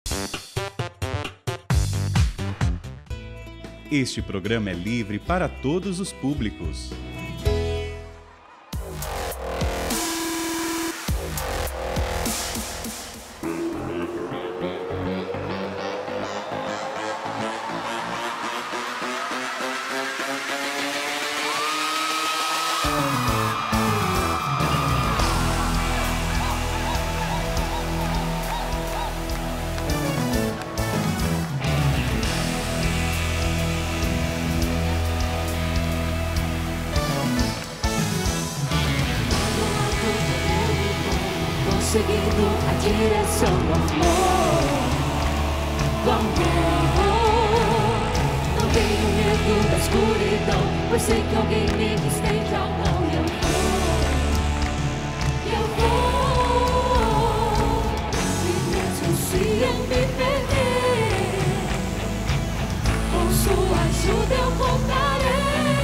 Este programa é livre para todos os públicos. Seguindo a direção do amor, não tenho medo da escuridão, pois sei que alguém me estende a mão e eu vou, e mesmo se eu me perder, com sua ajuda eu voltarei.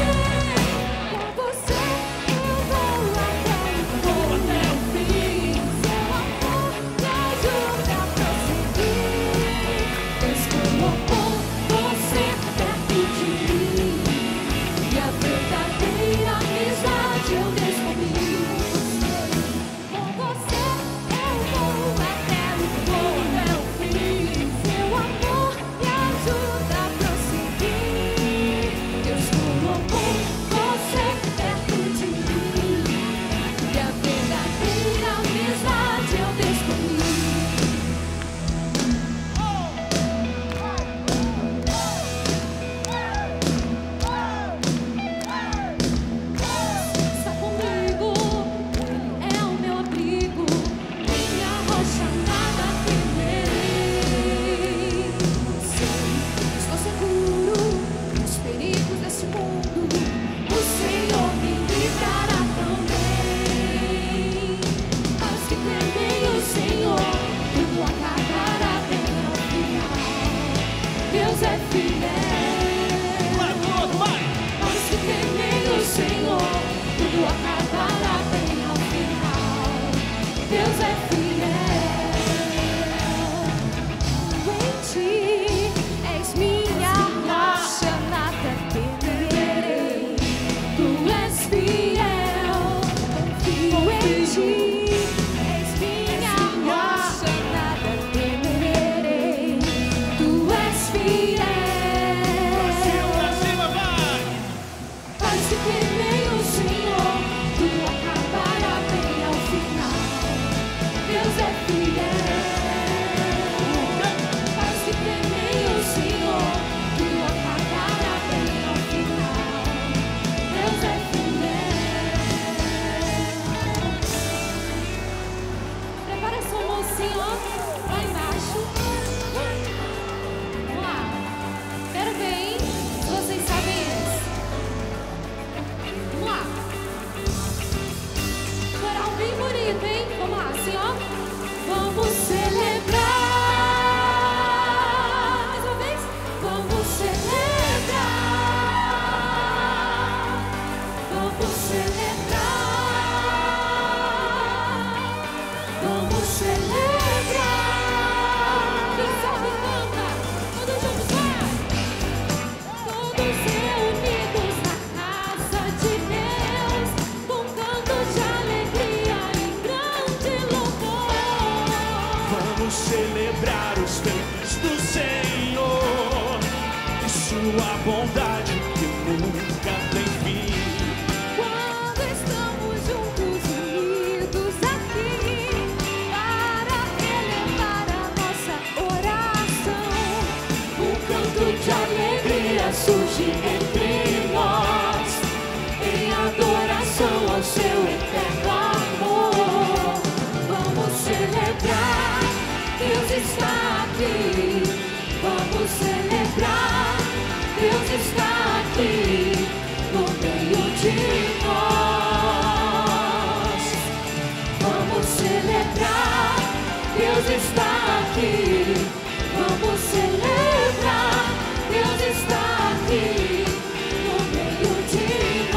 Celebrar os feitos do Senhor e sua bondade que nunca tem fim. Quando estamos juntos unidos aqui para elevar a nossa oração, um canto de alegria surge entre nós em adoração ao seu eterno amor. Vamos celebrar. Deus está aqui, vamos celebrar. Deus está aqui, no meio de nós. Vamos celebrar. Deus está aqui, vamos celebrar. Deus está aqui, no meio de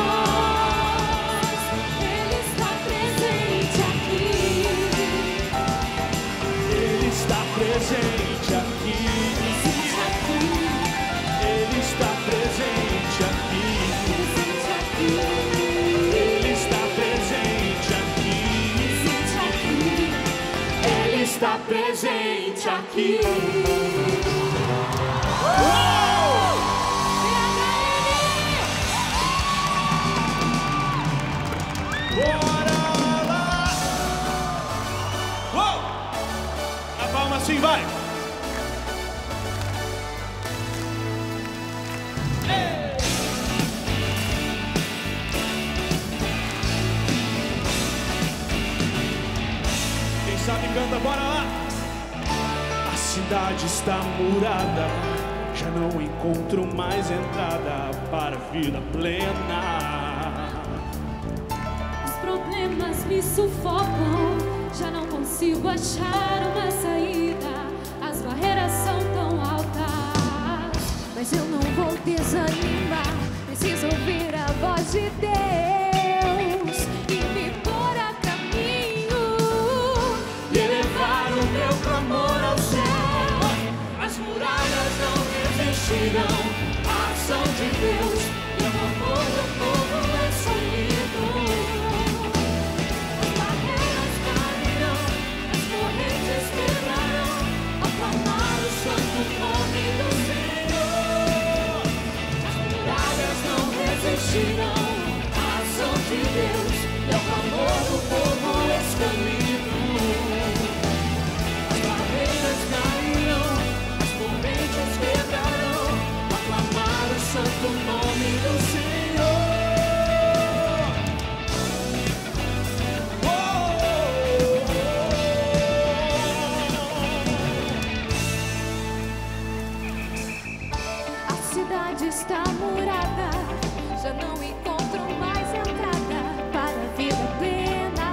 nós. Ele está presente aqui. Ele está presente aqui. presente aqui. Bora lá! Uou! A palma assim, vai! Ei! Quem sabe canta, bora lá! A cidade está murada, já não encontro mais entrada para a vida plena. Problemas me sufocam, já não consigo achar uma saída. As barreiras são tão altas, mas eu não vou desanimar. Preciso ouvir a voz de Deus e me pôr a caminho e elevar o meu clamor ao céu. As muralhas não resistirão à ação de Deus e o amor do povo é solido. Resistirão à ação de Deus e ao clamor do povo escolhido. As barreiras cairão, as correntes quebrarão, ao clamar o santo nome do Senhor. A cidade está murada, já não encontro mais entrada para a vida plena.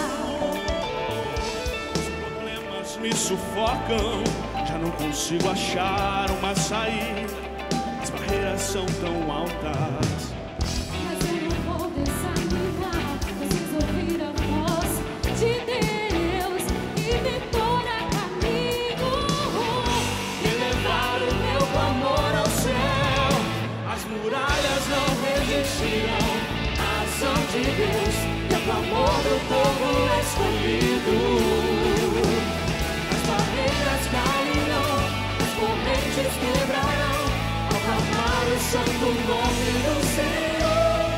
Os problemas me sufocam, já não consigo achar uma saída. As barreiras são tão altas, mas eu não vou desanimar. Preciso ouvir a voz de Deus e me pôr a caminho e levar o meu clamor ao céu. As muralhas não resistirão à ação de Deus e ao clamor do povo escolhido. As barreiras cairão, as correntes quebrarão, ao clamar o santo nome do Senhor.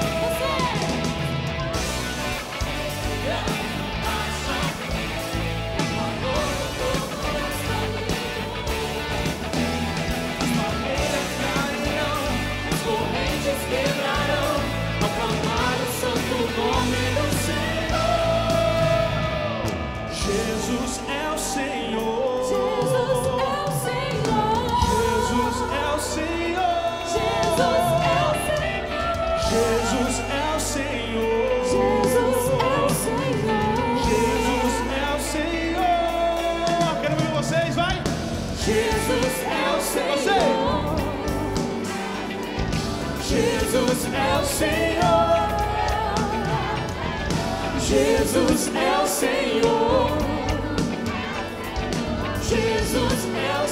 Quebrarão, ao clamar o santo nome do Senhor. Jesus é o Senhor. Jesus é o Senhor. Jesus é o Senhor. Jesus é o Senhor. Jesus é o Senhor. Jesus é o Senhor. Jesus é o Senhor. Quero ver vocês, vai. Jesus é o Senhor. Jesus é o Senhor. Jesus é o Senhor. Jesus é o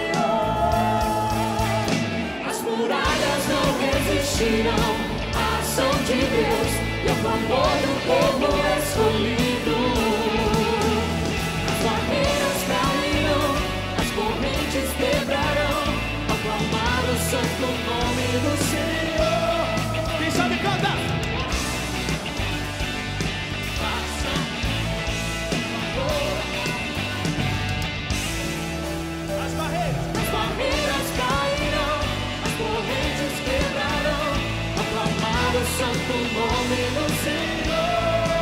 Senhor. As muralhas não resistirão à ação de Deus e ao clamor do povo escolhido. As barreiras cairão, as correntes quebrarão, ao clamar o santo nome do Senhor. Quem sabe canta? As barreiras cairão, as correntes quebrarão, ao clamar o santo nome do Senhor.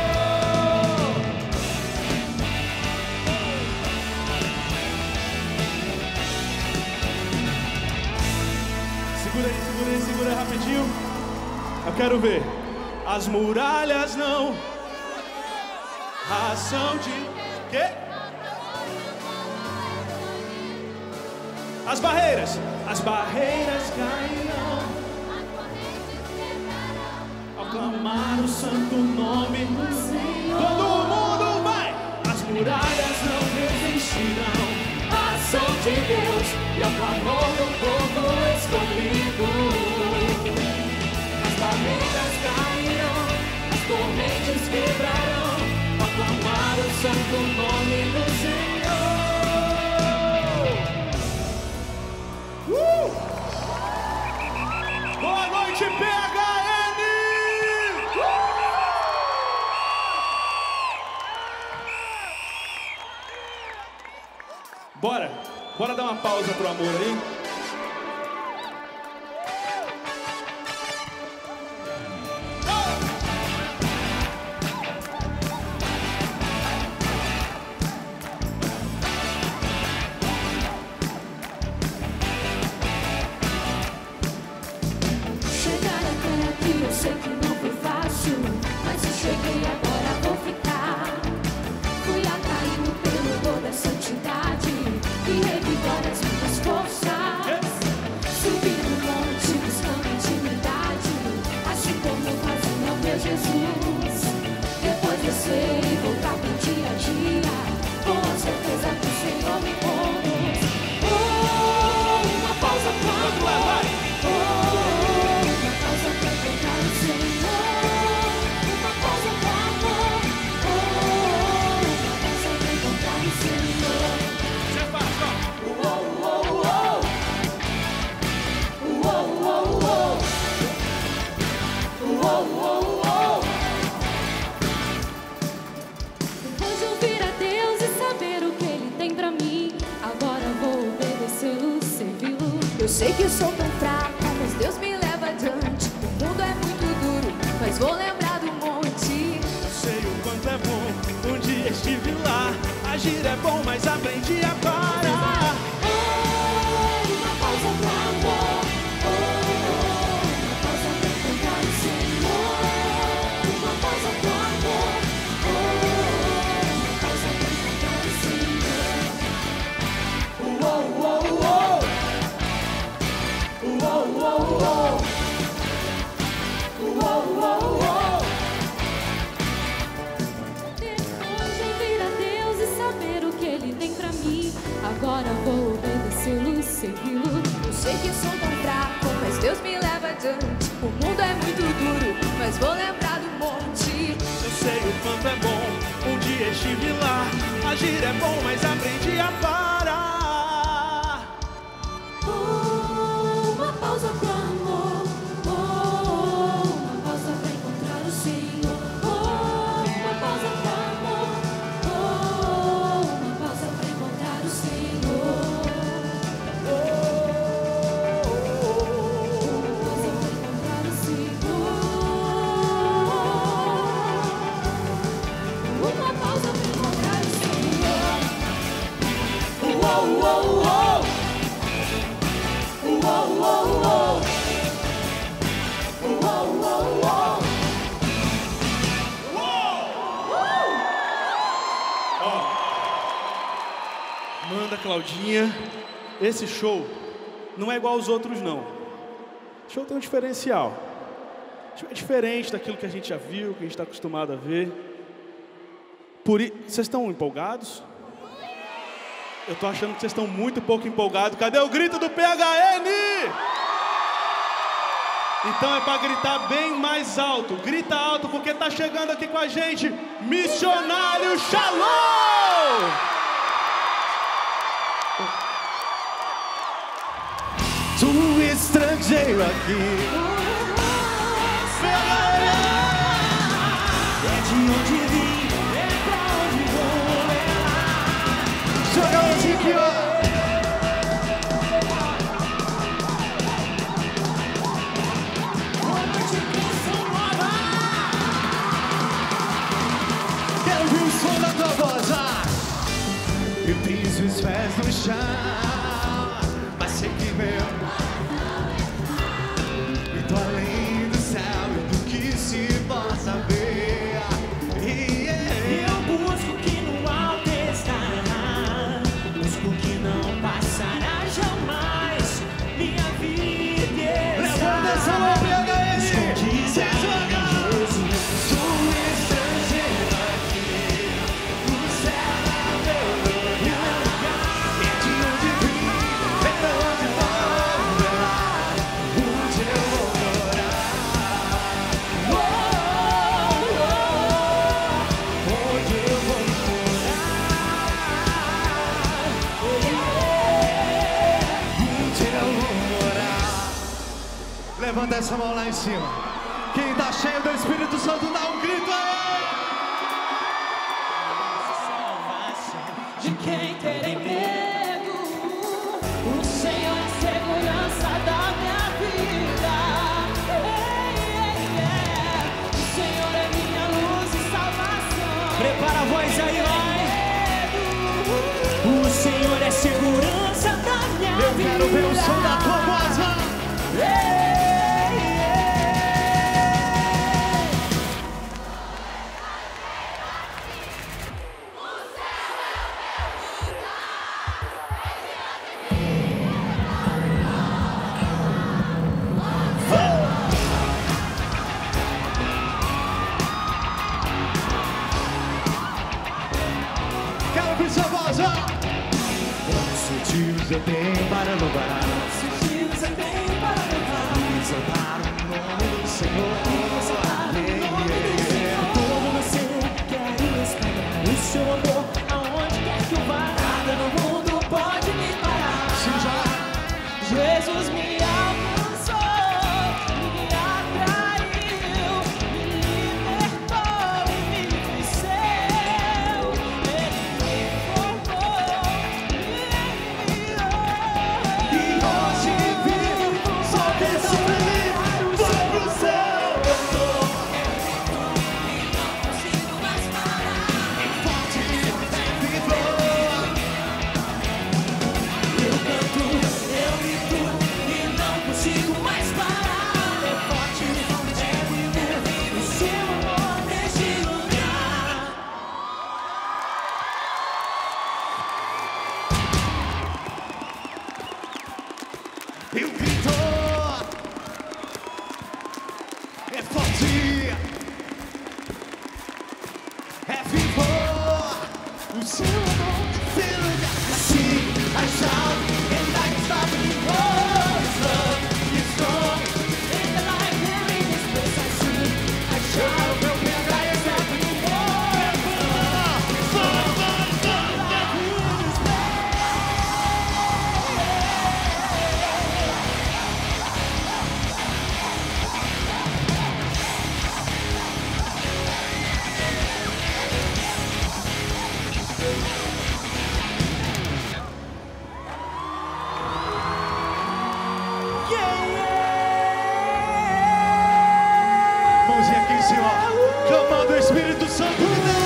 Segura aí rapidinho. Eu quero ver. As muralhas não. A ação de... Quê? As barreiras cairão, ao clamar o santo nome do Senhor. Todo mundo vai. As muralhas não resistirão à ação de Deus e ao clamor do povo escolhido. As barreiras cairão, as correntes quebrarão, ao clamar o santo nome do Senhor. Bora dar uma pausa pro amor aí? Chegar até aqui eu sei que não foi fácil, mas se cheguei agora vou ficar. Fui atraído pelo dor da santidade e revigora as minhas forças. Subir no monte buscando intimidade, assim como fazia o meu Jesus. Depois descer e voltar pro dia a dia, com a certeza que o Senhor me conduz. Oh, uma pausa pro amor. Oh, uma pausa pra encontrar o Senhor. Uma pausa pro amor. Oh, uma pausa pra encontrar o Senhor. Você faz, ó. Depois de ouvir a Deus e saber o que Ele tem pra mim, agora vou obedecê-lo, servi-lo. Eu sei que sou tão fraca, mas Deus me leva adiante. O mundo é muito duro, mas vou lembrar do monte. Eu sei o quanto é bom, um dia estive lá. Agir é bom, mas aprendi a parar. Oh, uma pausa pro amor. Oh, uma pausa pra encontrar o Senhor. Uma pausa pro amor. Oh, uma pausa pra encontrar o Senhor. Depois de ouvir a Deus e saber o que Ele tem pra mim, agora vou obedecê-lo, servi-lo. Eu sei que sou tão fraco, mas Deus me leva adiante. O mundo é muito duro, mas vou lembrar do monte. Eu sei o quanto é bom, um dia estive lá. Agir é bom, mas aprendi a parar. Oh, uma pausa pro amor. Oh, uma pausa pra encontrar o Senhor. Oh, uma pausa pro amor. Oh, uma pausa pra encontrar o Senhor. Uma pausa pra encontrar o Senhor. Uma pausa pra encontrar o Senhor. Manda, Claudinha. Esse show não é igual aos outros, não. O show tem um diferencial. O show é diferente daquilo que a gente já viu, que a gente está acostumado a ver. Vocês estão empolgados? Eu tô achando que vocês estão muito pouco empolgados. Cadê o grito do PHN? Então é para gritar bem mais alto. Grita alto porque tá chegando aqui com a gente Missionário Shalom! Tu estrangeiro aqui, é de onde vim, é pra onde vou, é lá. Joga a música aqui, ó. Quero ouvir o som da tua voz, e piso os pés no chão, mas sei que meu tô além do céu e do que se possa ver. Eu busco que no alto estará, busco que não passará jamais. Minha vida levanta essa mão, PHN, escondida em Jesus. Sou estrangeiro aqui, o céu é meu lugar. É de onde vim, é pra onde vou, onde eu vou. Levanta essa mão lá em cima. Quem tá cheio do Espírito Santo, dá um grito aí. De quem terei medo? segurança da minha vida. Eu quero ver o som da tua voz, quero ouvir sua voz, Quantos motivos eu tenho para louvar? Motivos eu tenho para louvar. Exaltar o nome do Senhor. Como você quer esperar o seu amor, aonde quer que eu vá, nada no mundo pode me parar. Jesus me alcançou, me atraiu, me libertou e me fez seu. Ele me formou, me enviou. E hoje vivo só pensando feliz. Vou pro céu. Eu canto, eu grito e não consigo mais parar. É forte, é viver o seu amor neste lugar. Eu grito, é forte, é vivo, o seu amor filho assim, I shout, and I stop me, oh, it's love, it's strong, In the light here in this place I see, I shout, meu pega e stop me, mãozinha aqui em cima, clamando o Espírito Santo de Deus.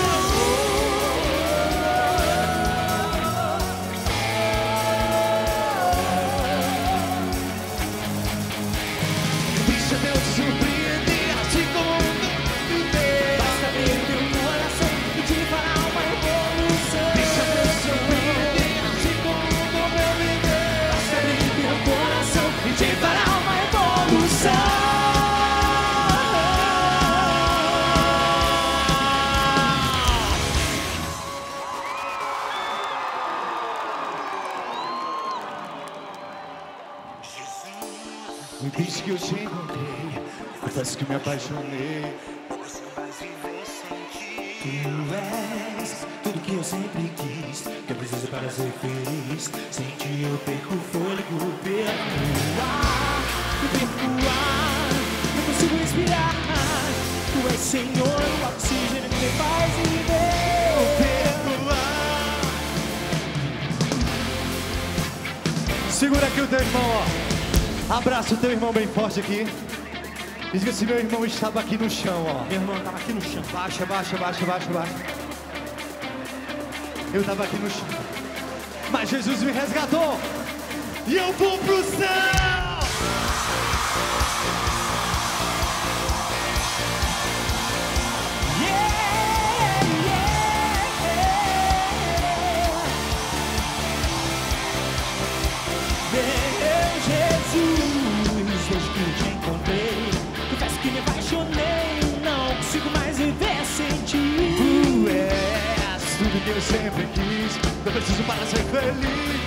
Deixa Deus te surpreender, assim como o meu Deus. basta abrir o teu coração e te fará uma evolução. Deixa Deus te surpreender, assim como o meu Deus. Basta abrir o teu coração e te fará uma evolução. Desde que eu te encontrei, confesso que me apaixonei. Tu és tudo que eu sempre quis, que eu preciso para ser feliz. Sem ti eu perco o fôlego, perco o ar, não consigo respirar. Tu és Senhor, o oxigênio que me faz viver. Segura aqui o teu irmão, ó. Abraça o teu irmão bem forte aqui. Diz que esse meu irmão estava aqui no chão, ó. Meu irmão estava aqui no chão. Baixa, baixa, baixa, baixa, baixa. Eu estava aqui no chão. Mas Jesus me resgatou. E eu vou pro céu. Meu Jesus, desde que eu te encontrei, confesso que me apaixonei, não consigo mais viver sem ti. Tu és tudo que eu sempre quis. Eu preciso para ser feliz.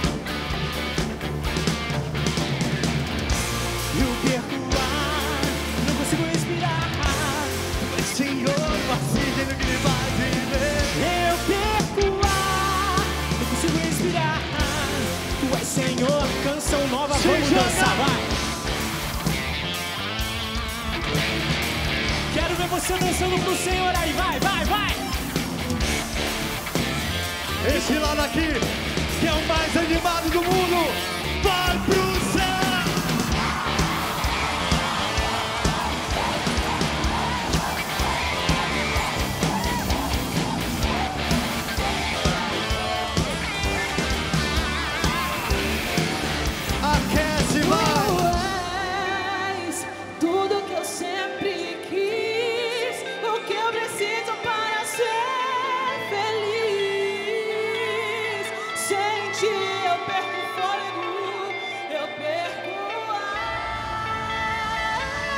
Eu perco o ar, não consigo respirar. Mas Senhor, o oxigênio que me faz viver. Eu perco o ar, não consigo respirar. Tu és Senhor, canção nova, vamos dançar, vai. Quero ver você dançando pro Senhor aí, vai, vai, vai. Esse lado aqui, que é o mais animado do mundo, vai pro céu.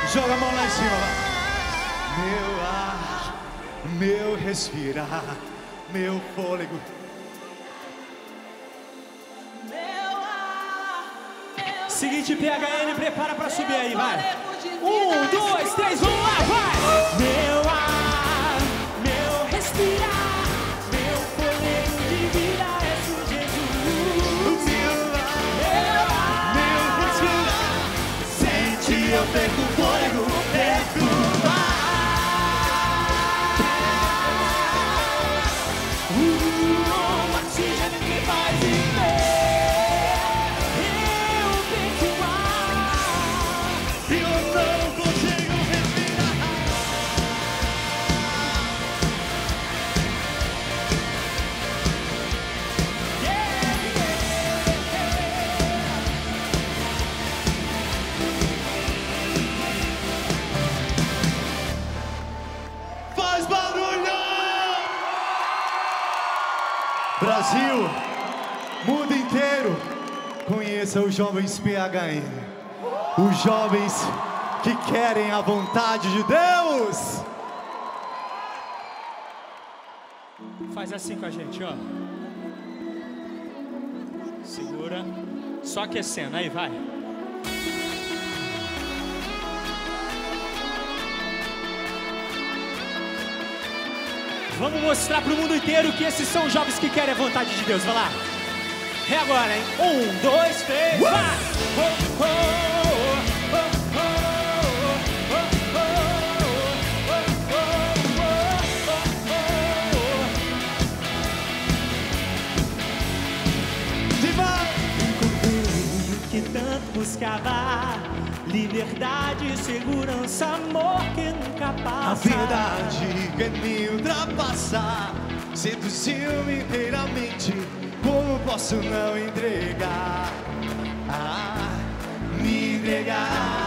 Joga a mão lá em cima, vai. Meu ar, meu respirar, meu fôlego. Seguinte, PHN, prepara pra subir aí, vai. 1, 2, 3, vamos lá, vai! Meu ar, meu respirar, meu fôlego de vida é Jesus. Meu ar, meu respirar, sente eu perco o fôlego, perco o ar. O oxigênio que faz viver, eu perco o ar. Eu não consigo respirar. Faz barulho! Brasil, mundo inteiro, conheça os jovens PHN. Os jovens que querem a vontade de Deus. Faz assim com a gente, ó. Segura. Só aquecendo, aí vai. Vamos mostrar pro mundo inteiro que esses são os jovens que querem a vontade de Deus. Vai lá. É agora, hein? 1, 2, 3, vai! Que tanto buscava liberdade, segurança, amor que nunca passa. A verdade quer me ultrapassar, seduziu-me inteiramente. Como posso não entregar? Me entregar.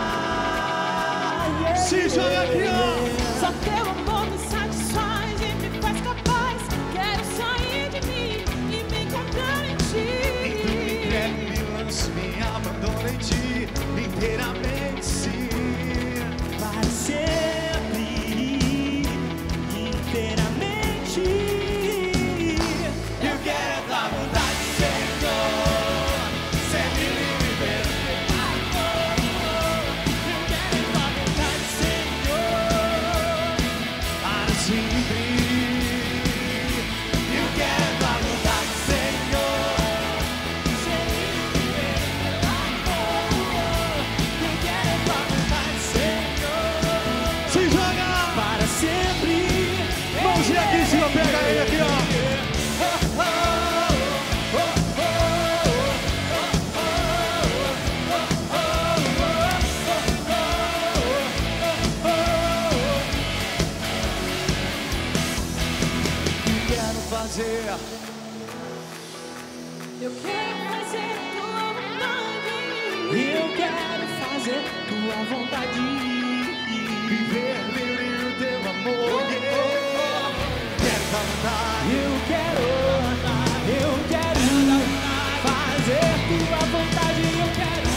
Se joga aqui, ó. Só teu amor me satisfaz e me faz capaz. Quero sair de mim e me encontrar em ti. Então me entregue, me lanço, me abandono em ti, inteiramente sim. Para sempre, inteiramente. Eu quero a tua vontade, Senhor. Sempre livre, perfeito. Eu quero a tua vontade, Senhor. Para sempre. Eu quero a tua vontade, Senhor. Sempre livre, perfeito. Eu quero a tua vontade, Senhor. Se joga Para sempre. mãozinha aqui em cima, pega ele aqui, ó. Quero fazer. Eu quero fazer tua vontade. Eu quero fazer tua vontade. Viver livre no teu amor, yeah. Quero tua vontade. Eu quero fazer tua vontade. Eu quero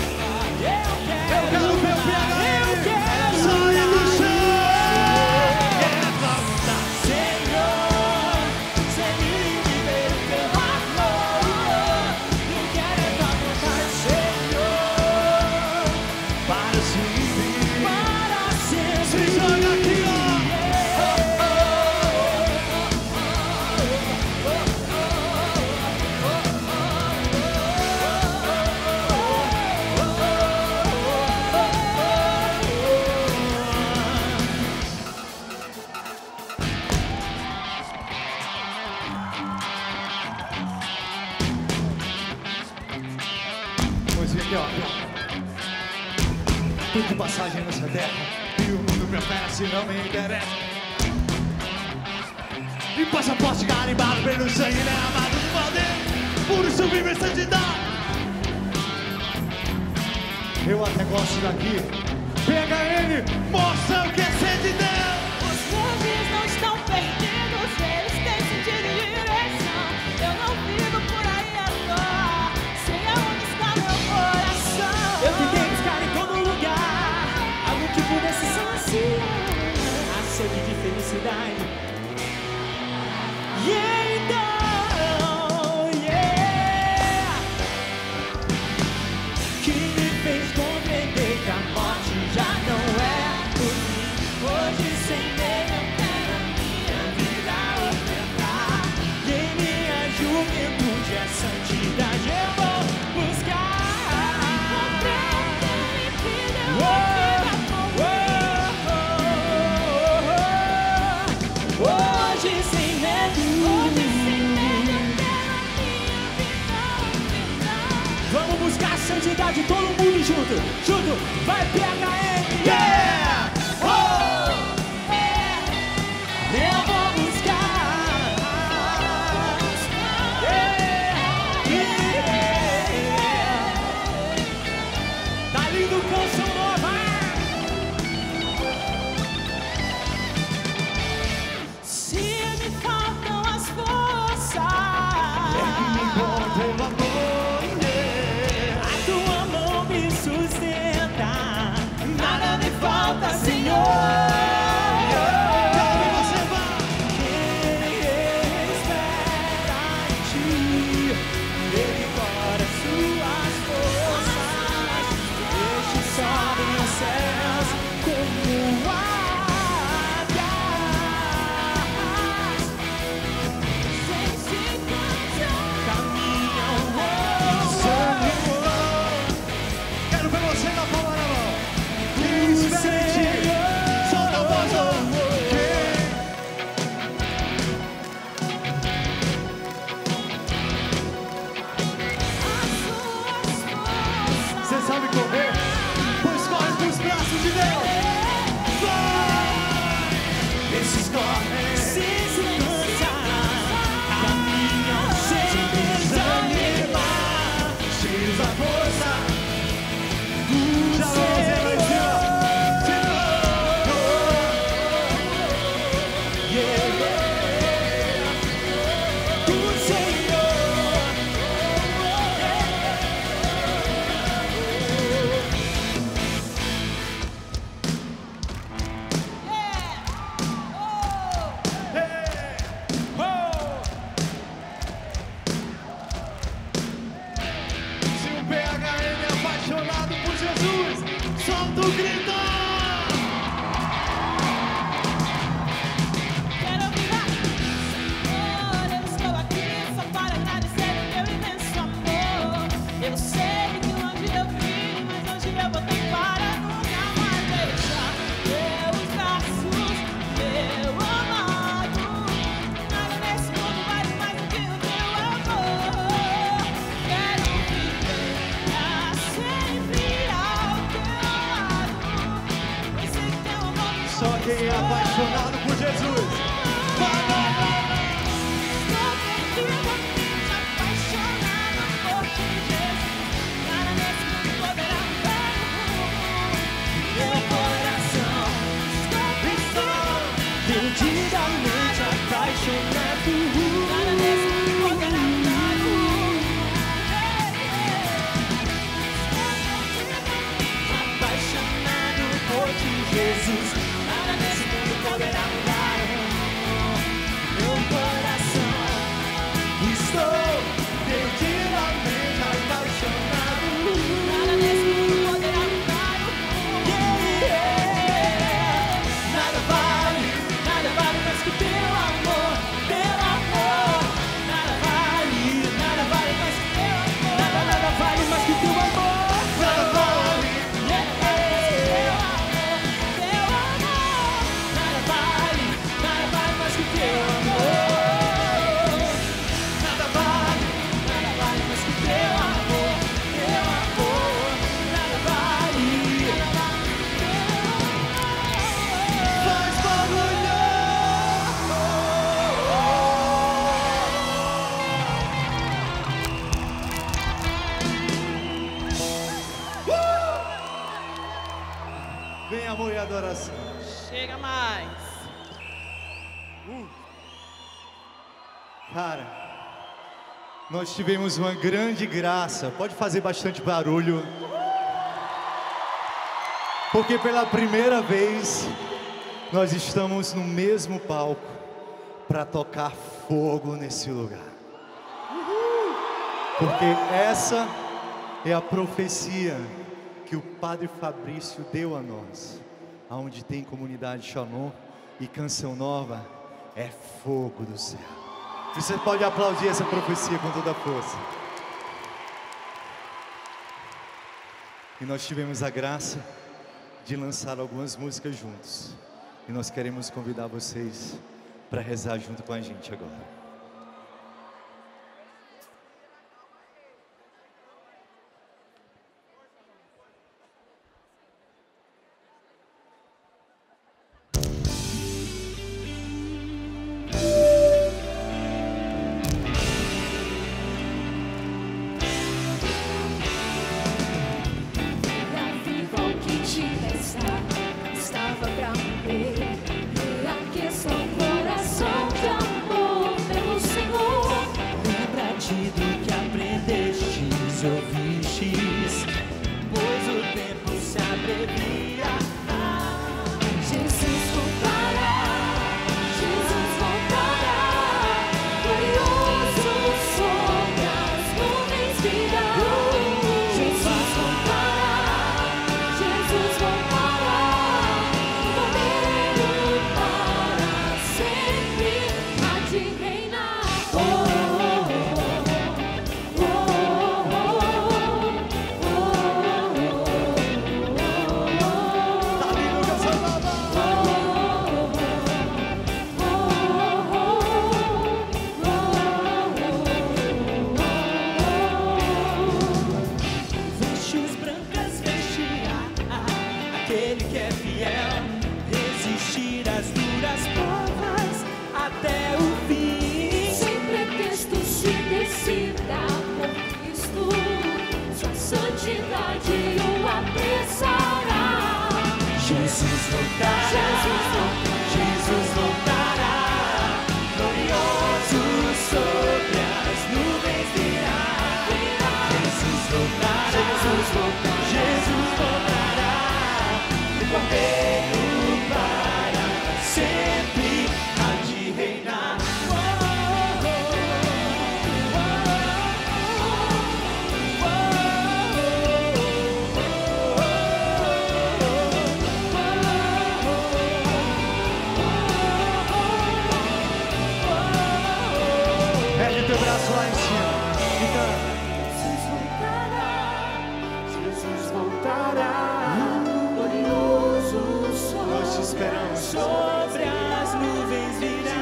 ver o PHN. Saia do chão. Quero tua vontade. Senhor, ser livre do teu amor. Eu quero tua vontade, Senhor. Para sempre. Se Se joga aqui, ó. Pois aqui, ó. Tô de passagem nessa terra e o mundo me oferece, não me interessa. E passaporte carimbado pelo sangue derramado de poder, puro sublime santidade. Eu até gosto daqui. PHN, mostra o que é ser de Deus. Os deuses não estão perdidos, eles têm sentido e direção. Eu não vivo por aí à toa, sei aonde está meu coração. Eu tentei buscar em todo lugar algo que sede de felicidade. E então, yeah, que me fez compreender que a morte já não é o fim. Hoje sem medo eu quero a minha vida ofertar. E em minha juventude a santidade eu vou buscar. Hoje sem medo, vamos buscar a santidade, todo mundo junto, junto, vai PHM, yeah! Oh! Eu vou buscar, yeah! Yeah! Tá lindo canção nova. Se me faltam as forças, Pelo amor, a tua mão me sustenta, nada me falta, Senhor. onde você vai? Quem espera em ti, revigora suas forças, deixe sobe nos céus como águias, caminham. Quero ver você na palma na mão. Quem espera em ti? Solta a voz, ó. Você sabe correr? Pois corre pros braços de Deus. Vai! Esses correm sem se cansar, caminham sem desanimar, Cheios da força. Já vamos ver lá em cima. do Senhor. Se o PHM é apaixonado por Jesus, solta o grito! Quero virar. Senhor, eu estou aqui só para agradecer o teu imenso amor. Eu sei que longe eu vim, mas hoje eu voltei para nunca mais deixar teus braços, meu amado. Nada nesse mundo vale mais do que o teu amor. Quero viver pra sempre ao teu lado. Eu sei que teu amor me Só quem é apaixonado por Jesus. Estou perdidamente apaixonada por ti, Jesus. Nada nesse mundo poderá mudar meu coração. Estou Perdidamente apaixonado, nada nesse mundo poderá mudar apaixonado por ti, Jesus. Nada nesse mundo poderá mudar meu coração. Estou perdidamente apaixonado. Nada nesse mundo poderá mudar Nada vale mais que teu amor, teu amor. Nada vale mais que teu amor. Nada vale mais que teu amor. Nada vale. teu amor. Nada vale mais que teu amor. Nada vale mais que teu amor, teu amor. Nada vale. Faz barulho! Vem amor e adoração. Chega mais. Cara, nós tivemos uma grande graça. Pode fazer bastante barulho. Porque pela primeira vez Nós estamos no mesmo palco para tocar fogo nesse lugar. Porque essa é a profecia que o Padre Fabrício deu a nós. Aonde tem comunidade Shalom e canção nova, é fogo do céu. Você pode aplaudir essa profecia com toda a força. E nós tivemos a graça de lançar algumas músicas juntos. E nós queremos convidar vocês para rezar junto com a gente agora. Estava pra morrer, reaqueça o coração de amor pelo Senhor. Lembra-te do que aprendestes, ouvistes, pois o tempo se abrevia. Jesus voltará, Jesus voltará, glorioso sobre as nuvens virá. Jesus voltará, Jesus voltará, Cordeiro para sempre há de reinar. Vestes brancas vestirá aquele que é fiel, resistir às duras provas até o fim. Sem pretexto se decida por Cristo, sua santidade o apressará. Jesus voltará, Jesus voltará, glorioso sobre as nuvens virá. Jesus voltará, Jesus voltará, o Cordeiro para sempre há de reinar. Ergue teu braço lá em cima e canta. Jesus voltará, glorioso sobre Nós te esperamos. Sobre as nuvens virá.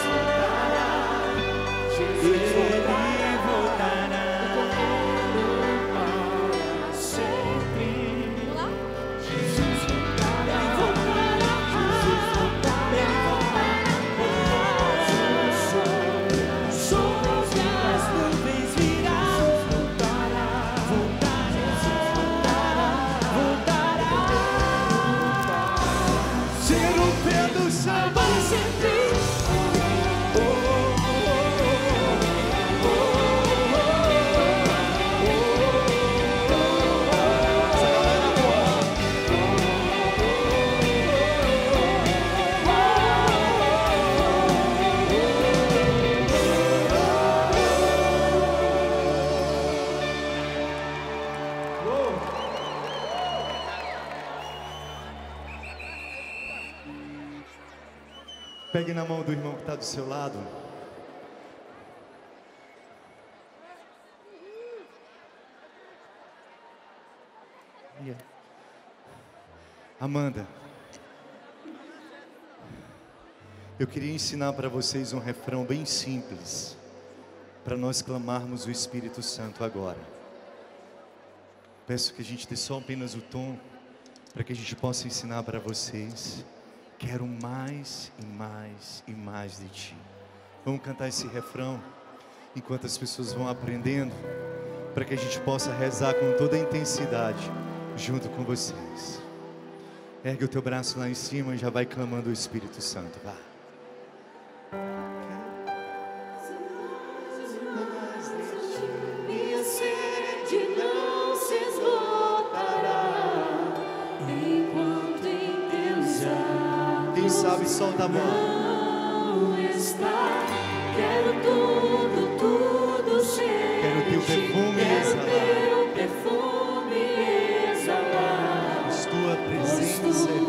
Jesus voltará. Ele voltará. Ser o pé do samba. Pegue na mão do irmão que está do seu lado. Amanda, eu queria ensinar para vocês um refrão bem simples, para nós clamarmos o Espírito Santo agora. Peço que a gente dê só apenas o tom, para que a gente possa ensinar para vocês. Quero mais e mais e mais de ti. Vamos cantar esse refrão enquanto as pessoas vão aprendendo, para que a gente possa rezar com toda a intensidade junto com vocês. Ergue o teu braço lá em cima e já vai clamando o Espírito Santo. Vá. Minha sede não se esgotará enquanto em Deus há Quem sabe solta a voz. Não está. Quero tudo, tudo ser. Quero teu perfume exalar. Teu perfume exalar. Pois tua presença é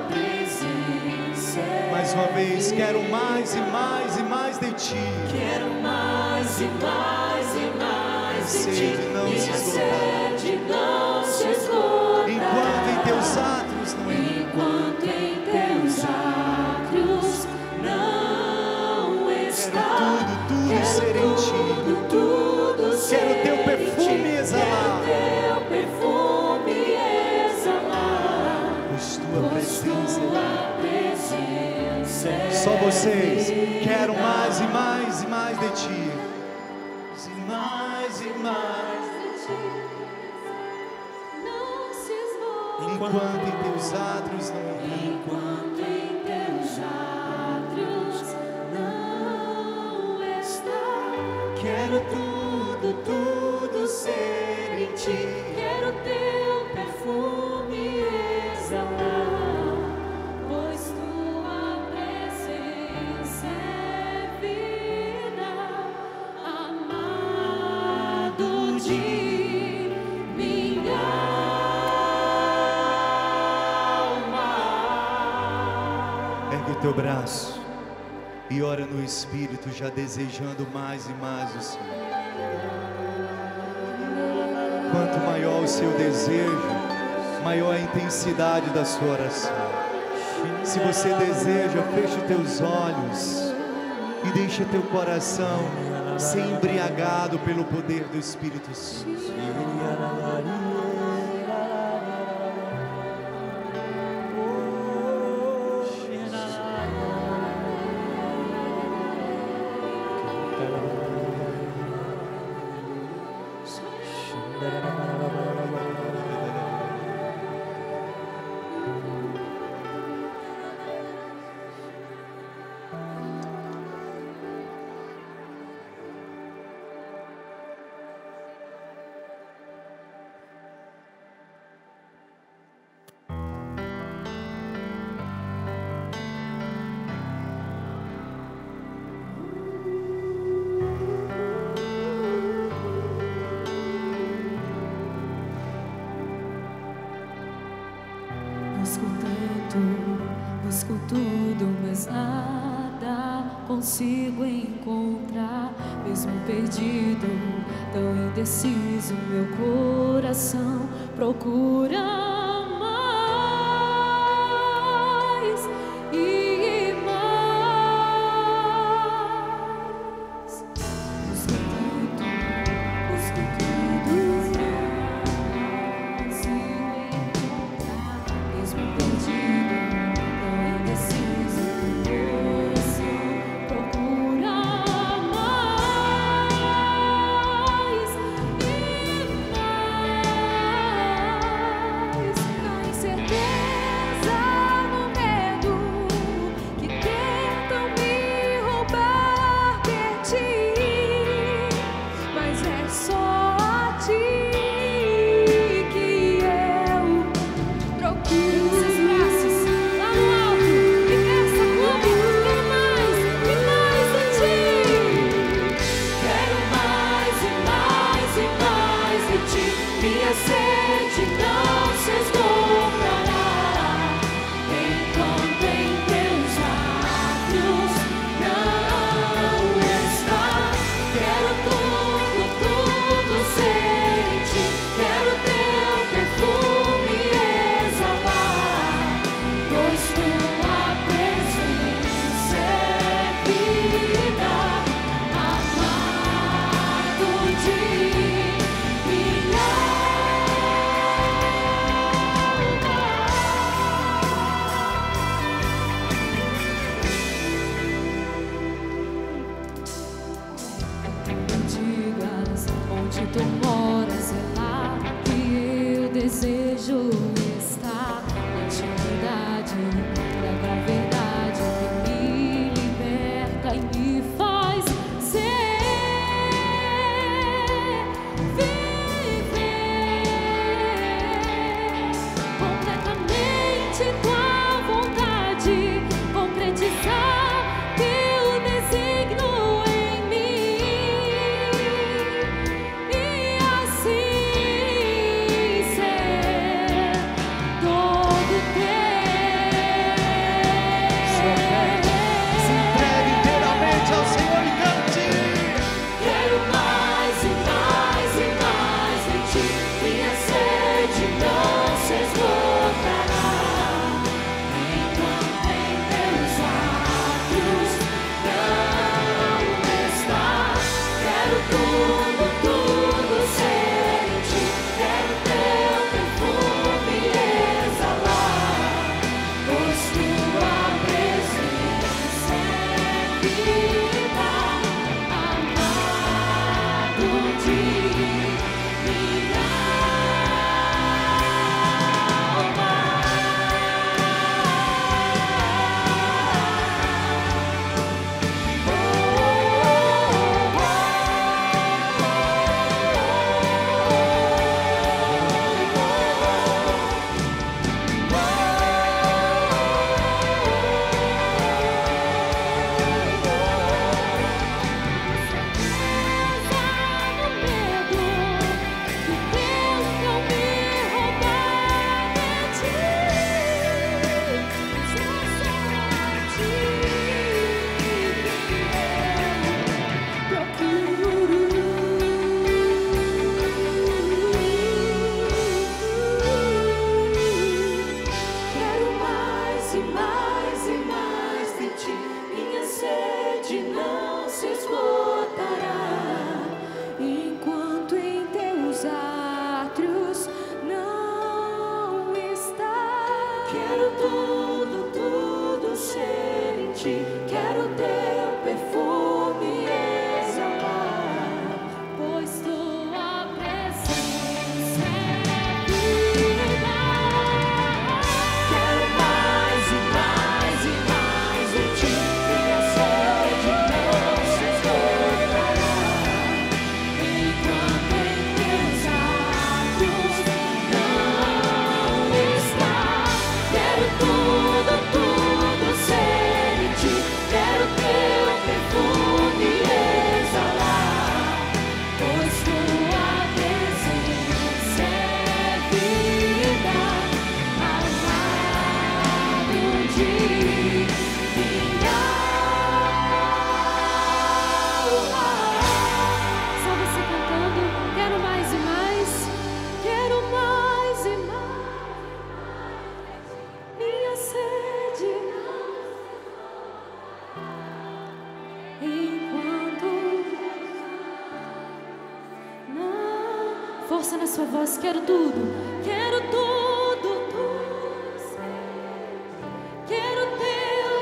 vida. Mais uma vez, quero mais e mais e mais de ti. Quero mais e mais e mais de ti. Sede não se esgotar. Sede não se esgotar. Enquanto em teus átrios não entra. Enquanto em teus átrios não está. Tudo ser em ti. Quero teu perfume exalar. Teu perfume exalar. Pois tua presença é. Só vocês. Quero mais e mais e mais de ti. E mais e mais de ti. Não se esgote. Enquanto em teus átrios não entra. Enquanto em teus átrios não está. Quero tudo, tudo ser em ti. Quero teu perfume exalar. Pois tua presença é vida, amado de minha alma. Ergue o teu braço e ora no Espírito, já desejando mais e mais o Senhor. Quanto maior o seu desejo, maior a intensidade da sua oração. Se você deseja, feche os teus olhos e deixe teu coração ser embriagado pelo poder do Espírito Santo. Busco tudo, mas nada consigo encontrar. Mesmo perdido, tão indeciso, meu coração procura mais e mais. Busco tudo, consigo encontrar. Mesmo perdido, tão indeciso, meu coração procura mais e mais. Na incerteza, no medo que tentam me roubar de ti, mas é só a ti que eu procuro. Seus braços lá no alto e peça comigo. Quero mais e mais de ti. Quero mais e mais e mais de ti. Minha sede não se esgotará. Enquanto em teus átrios não está. Quero tudo, tudo ser em ti. Quero teu perfume exalar. Pois tua presença é vida, amado de minha Digas onde tu moras, é lá que eu desejo estar. Na intimidade da verdade que me liberta e me faz ser, viver completamente tua vontade. Quero tudo, tudo ser em ti. Quero teu perfume exalar, pois tua presença é vida. Quero mais e mais e mais de ti. Minha sede não se esgotará, enquanto em teus atos não está. Quero tudo, tudo ser em ti. Quero teu perfume exalar, pois tua presença é vida. Amado de minha alma. Só você cantando, quero mais e mais, quero mais e mais. Minha sede, enquanto não. Força na sua voz, quero tudo, tudo. Quero teu,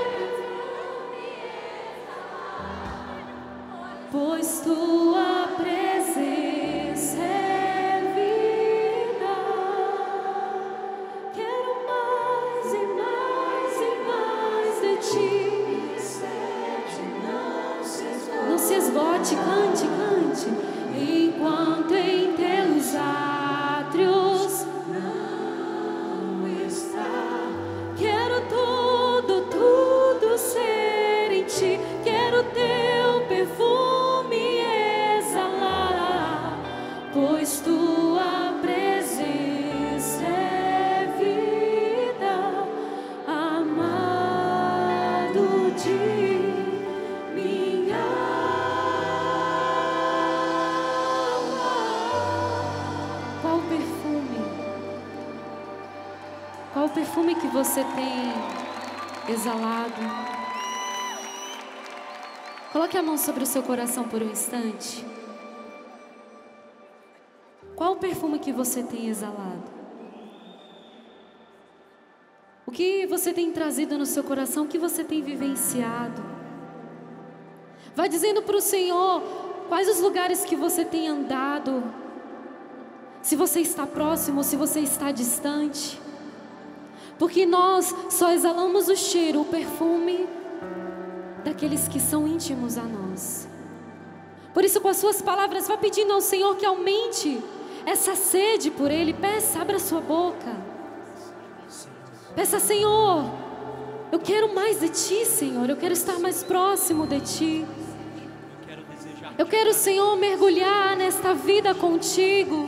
pois tua presença é vida. Quero mais e mais e mais de ti. Não se esgote, cante, cante. Enquanto em teus átrios não está. Quero tudo, tudo ser em ti. Quero teu perfume exalar, pois tua presença é vida. Amado de minha alma. Qual o perfume? Qual o perfume que você tem exalado? Coloque a mão sobre o seu coração por um instante. Qual o perfume que você tem exalado? O que você tem trazido no seu coração? O que você tem vivenciado? Vai dizendo para o Senhor quais os lugares que você tem andado. Se você está próximo ou se você está distante. Porque nós só exalamos o cheiro, o perfume daqueles que são íntimos a nós. Por isso, com as suas palavras, vá pedindo ao Senhor que aumente essa sede por Ele. Peça, abra sua boca. Peça, Senhor, eu quero mais de Ti, Senhor. Eu quero estar mais próximo de Ti. Eu quero, Senhor, mergulhar nesta vida contigo.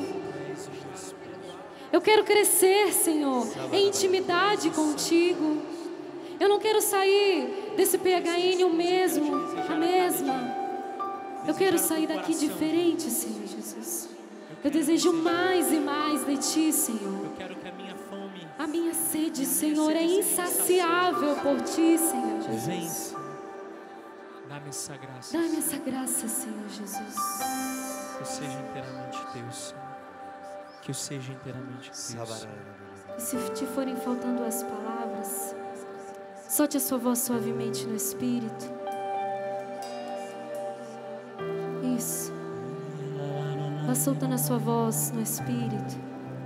Eu quero crescer, Senhor, em intimidade contigo. Eu não quero sair desse PHN o mesmo, a mesma. Eu quero sair daqui diferente, Senhor Jesus. Eu desejo mais e mais de Ti, Senhor. Eu quero que a minha fome, A minha sede, Senhor, é insaciável por Ti, Senhor vem, Jesus. dá-me essa graça. Dá-me essa graça, Senhor Jesus. Que eu seja inteiramente Teu, Senhor. Que eu seja inteiramente Teu, Senhor. E se te forem faltando as palavras, solte a sua voz suavemente no Espírito. Isso. Vá soltando a sua voz no Espírito.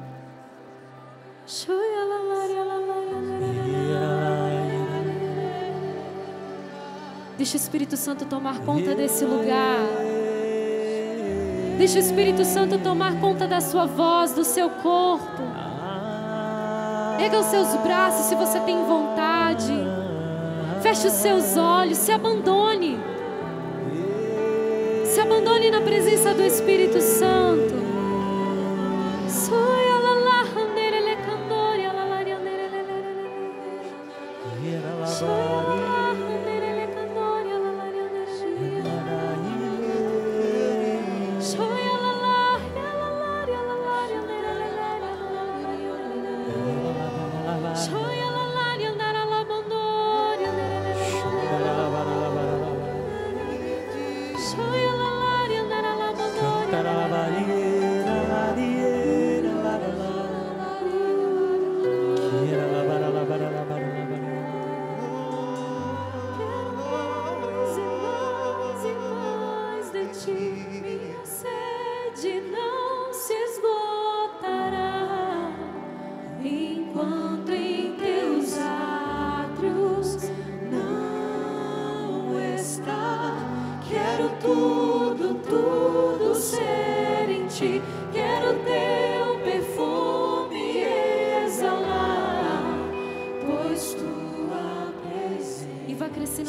Deixa o Espírito Santo tomar conta desse lugar. Deixa o Espírito Santo tomar conta da sua voz, do seu corpo. Erga os seus braços se você tem vontade. Feche os seus olhos, se abandone. Se abandone na presença do Espírito Santo.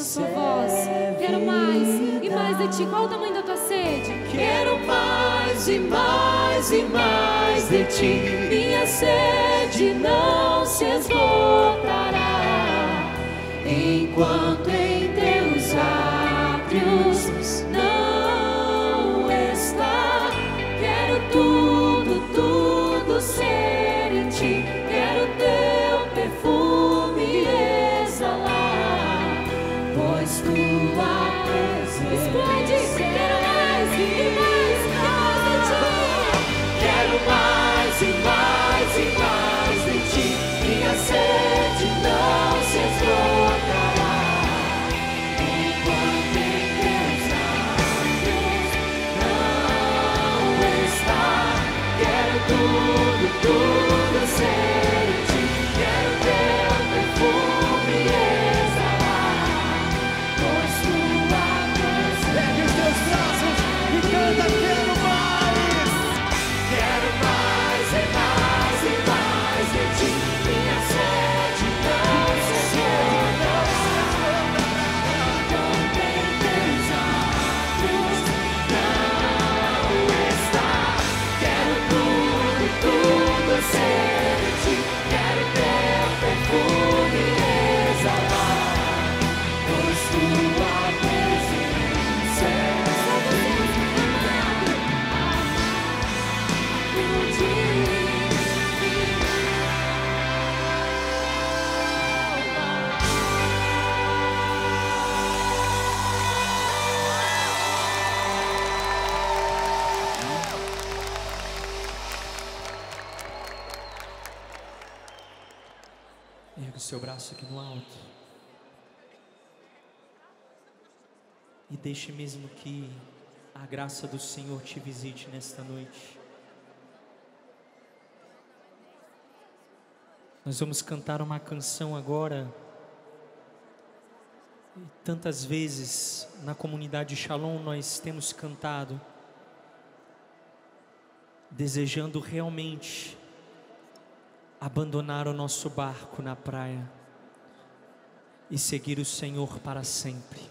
tua voz. Quero mais e mais de ti. Qual o tamanho da tua sede? Quero mais e mais e mais de ti. Minha sede não se esgotará enquanto em teus átrios não está. Quero tudo, tudo ser em ti. Quero teu perfume exalar, pois tua presença Explode. Quero mais e mais de ti. Quero mais e mais e mais de ti. Minha sede não se esgotará enquanto em teus átrios não está. Quero tudo, tudo ser em ti. Quero teu perfume exalar, pois tua presença. Pegue os teus braços e canta, quero mais. Quero mais e mais e mais de ti. Minha sede não se esgotará enquanto em teus átrios não está. Quero tudo, tudo ser em ti. Quero teu perfume exalar, pois tua presença é Erga o seu braço aqui no alto e deixe mesmo que a graça do Senhor te visite nesta noite. Nós vamos cantar uma canção agora. E tantas vezes na comunidade Shalom nós temos cantado, desejando realmente abandonar o nosso barco na praia e seguir o Senhor para sempre.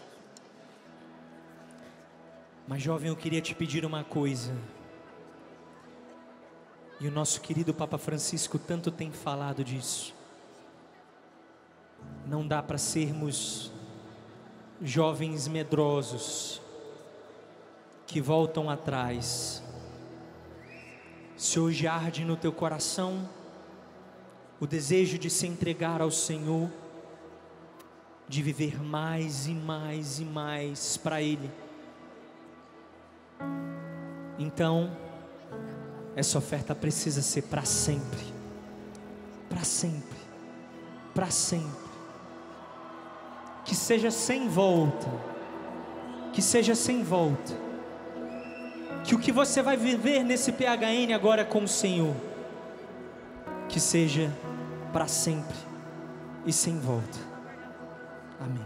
Mas jovem, eu queria te pedir uma coisa, e o nosso querido Papa Francisco tanto tem falado disso. Não dá para sermos jovens medrosos que voltam atrás. Se hoje arde no teu coração o desejo de se entregar ao Senhor, de viver mais e mais e mais para Ele, então essa oferta precisa ser para sempre, para sempre, para sempre. Que seja sem volta, que seja sem volta. Que o que você vai viver nesse PHN agora com o Senhor, que seja para sempre e sem volta. Amém.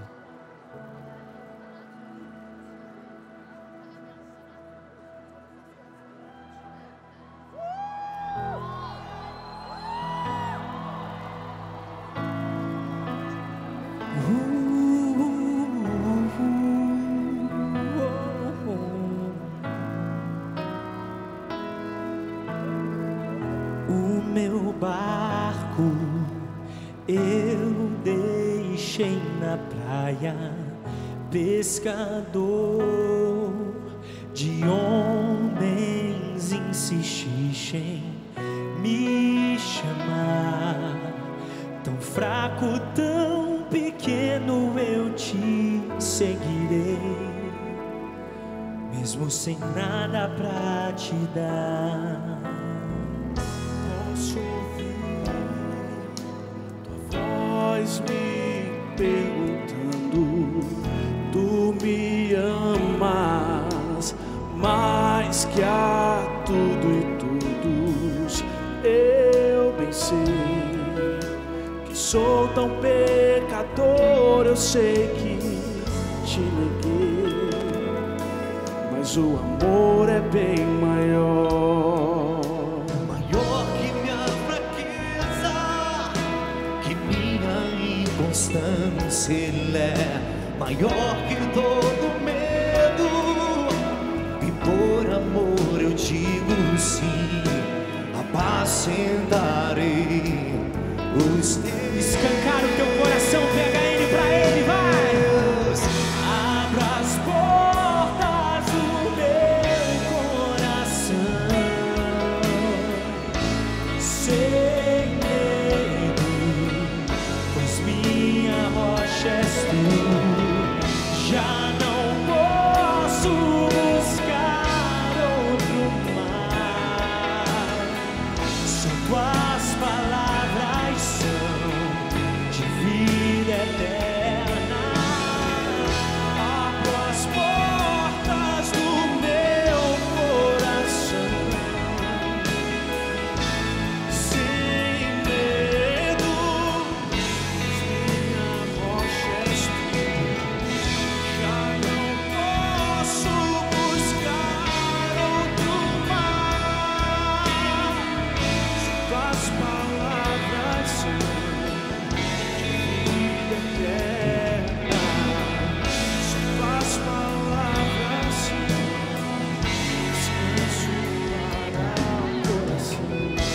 O meu barco eu deixei na praia, pescador de homens insististe em me chamar. Tão fraco, tão pequeno eu te seguirei, mesmo sem nada pra te dar. Posso ouvir tua voz me perguntando: tu me amas mais que a tudo e todos. Eu bem sei que sou tão pecador, eu sei que te neguei, mas o amor é bem maior. Maior que minha fraqueza, que minha inconstância, Ele é maior que todo medo. E por amor eu digo sim, apacentarei os teus. Escancar o teu coração, pega ele pra ele, vai! Abra as portas do meu coração, sem medo, pois minha rocha és tu. Já não posso buscar outro mar, só tuas palavras são de vida eterna. Abro as portas do meu coração, sem medo, minha rocha és tu. Já não posso buscar outro mar, só tuas palavras são de vida eterna. Só tuas palavras são descanso para o coração.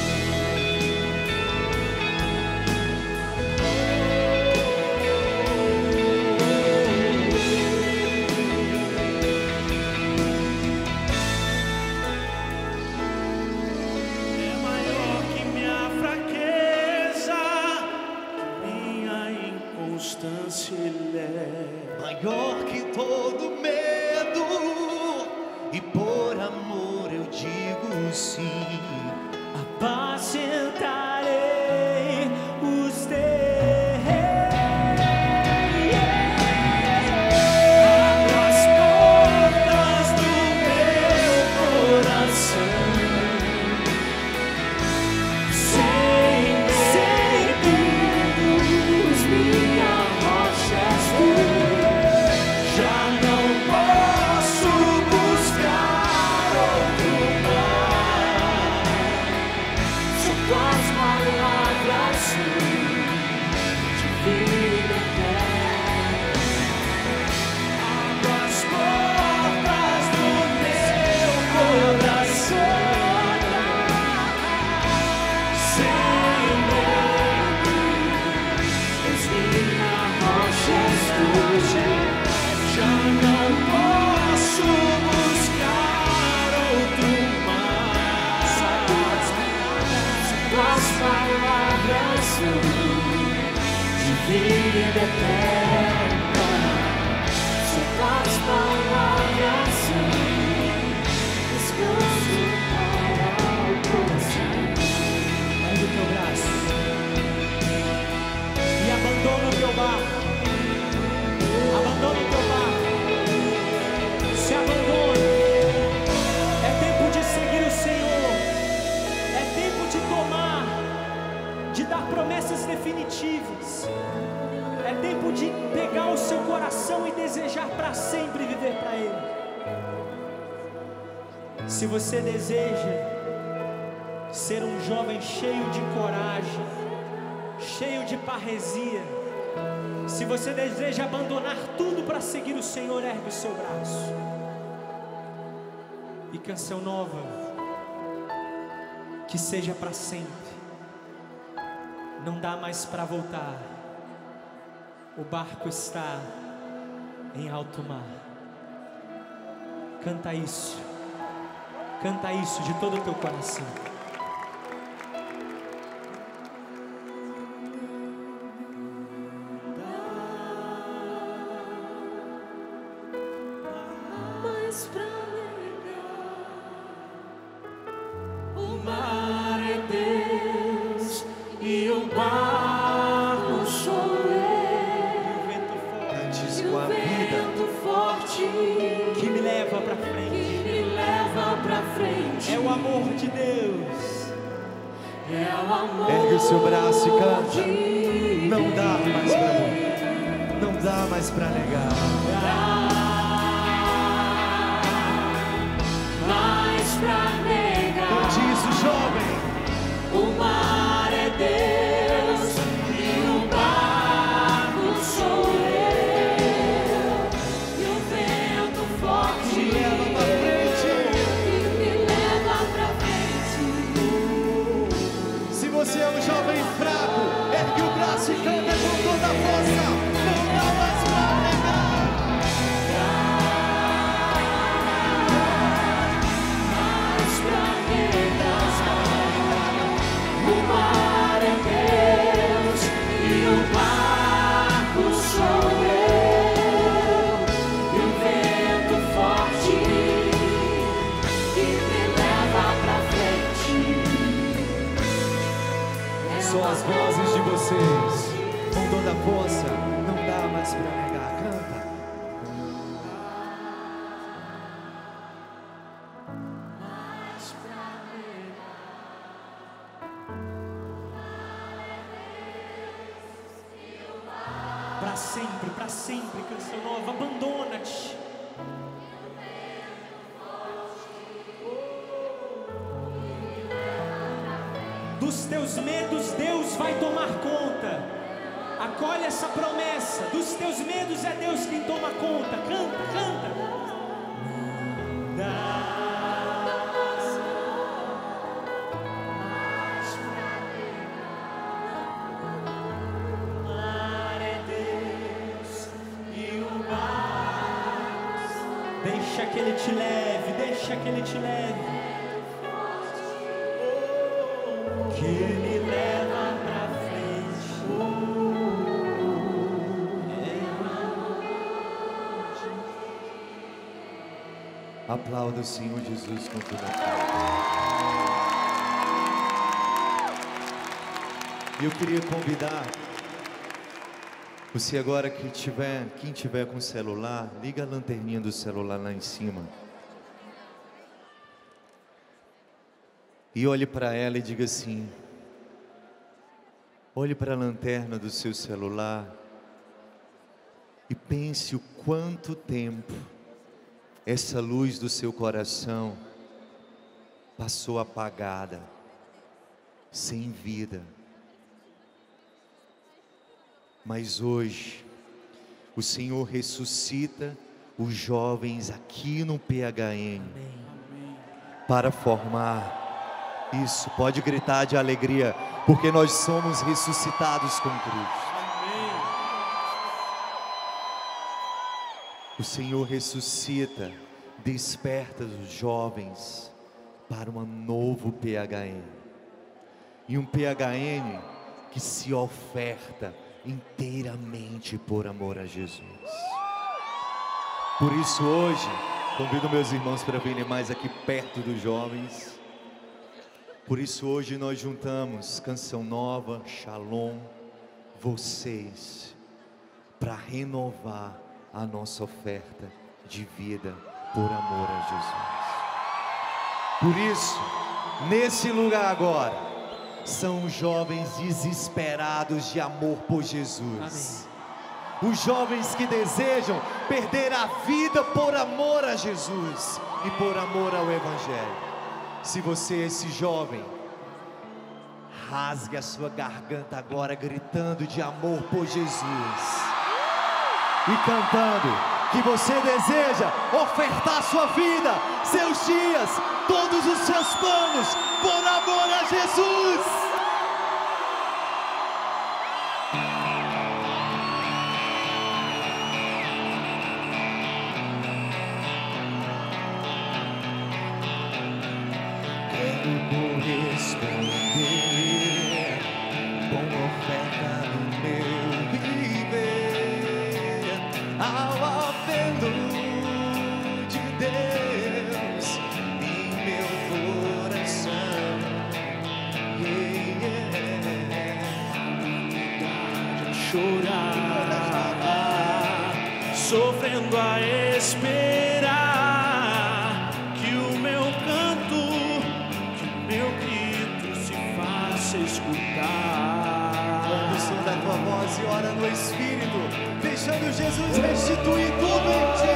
É maior que minha fraqueza, minha inconstância ele é. Maior que todo medo, e por amor eu digo sim, apacentarei os teus. Abra as portas do meu coração, sem medos, minha rocha és tu. Já não posso buscar outro mar, só tuas palavras são de vida eterna. Abro as portas do meu coração, sem medo, pois minha rocha és tu. Já não posso buscar outro mar, só tuas palavras são de vida eterna. Só tuas palavras são descanso para o coração. Ergue o teu braço e abandona o teu barco. Abandona o teu barco. Se abandona. É tempo de seguir o Senhor. É tempo de tomar, de dar promessas definitivas. É tempo de pegar o seu coração e desejar para sempre viver para Ele. Se você deseja ser um jovem cheio de coragem, cheio de parresia, se você deseja abandonar tudo para seguir o Senhor, ergue o seu braço. E canção nova, que seja para sempre. Não dá mais para voltar. O barco está em alto mar. Canta isso de todo o teu coração. Mais pra negar, O mar é Deus e o barco sou eu. Antes com a vida forte que me leva pra frente. me leva pra frente. É o amor de Deus. É o amor. Ergue o seu braço e canta. de Não dá mais pra mim. Não dá mais pra negar. mais pra negar. Diz o jovem. O mar é Deus e o barco sou eu. jovem fraco, ergue o braço e canta com toda a força. Não dá mais pra negar. Mais pra negar. O mar é Deus e o barco sou eu. E o vento forte que me leva pra frente. São as vozes de vocês, com toda a força, não dá mais pra negar. Canta. Pra sempre, canção nova, abandona-te. Dos teus medos, Deus vai tomar conta. Acolhe essa promessa. Dos teus medos é Deus quem toma conta. Canta, canta. O mar é Deus e o mar. Deixa que Ele te leve, deixa que Ele te leve. Que me leva pra frente. Aplauda o Senhor Jesus com toda a força. Eu queria convidar você agora que quem tiver com celular, liga a lanterninha do celular lá em cima. E olhe para ela e diga assim: olhe para a lanterna do seu celular e pense o quanto tempo essa luz do seu coração passou apagada, sem vida. Mas hoje o Senhor ressuscita os jovens aqui no PHN para formar. Isso, pode gritar de alegria, porque nós somos ressuscitados com Cristo. O Senhor ressuscita, desperta os jovens para um novo PHN. E um PHN que se oferta inteiramente por amor a Jesus. Por isso hoje, convido meus irmãos para virem mais aqui perto dos jovens. Por isso hoje nós juntamos Canção Nova, Shalom, vocês, para renovar a nossa oferta de vida por amor a Jesus. Por isso, nesse lugar agora, são os jovens desesperados de amor por Jesus. Amém. Os jovens que desejam perder a vida por amor a Jesus e por amor ao Evangelho. Se você é esse jovem, rasgue a sua garganta agora, gritando de amor por Jesus e cantando que você deseja ofertar sua vida, seus dias, todos os seus planos por amor a Jesus. Sofrendo a esperar que o meu canto, que o meu grito se faça escutar. Quando o som da tua voz e ora no Espírito, deixando Jesus restituir tudo em ti.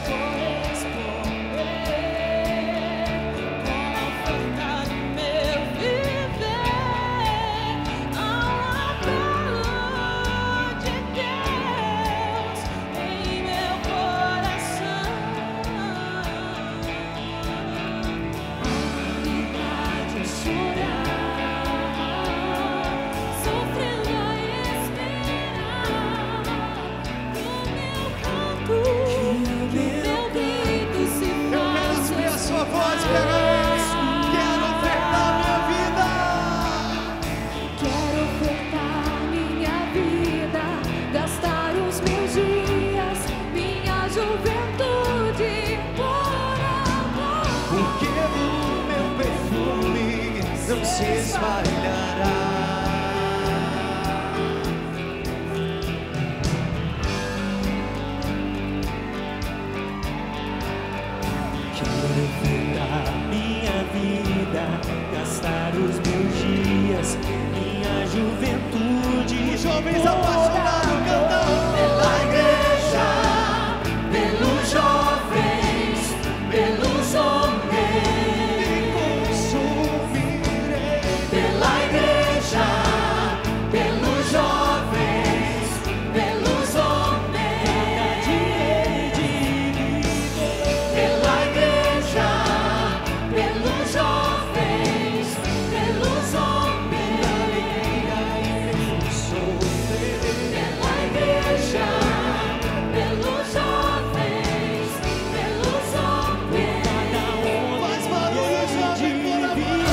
Quero corresponder com a oferta do meu não se espalhará. Quero enfrentar minha vida, gastar os meus dias, minha juventude. Os jovens apaixonados cantando pela igreja, pelos jovens, pelos homens. Me consumirei pela igreja, pelos jovens, pelos homens. Cada dia de viver pela igreja, pelos jovens, pelos homens. Eu sou pela igreja, pelos jovens, pelos homens. Cada um faz barulho de viver.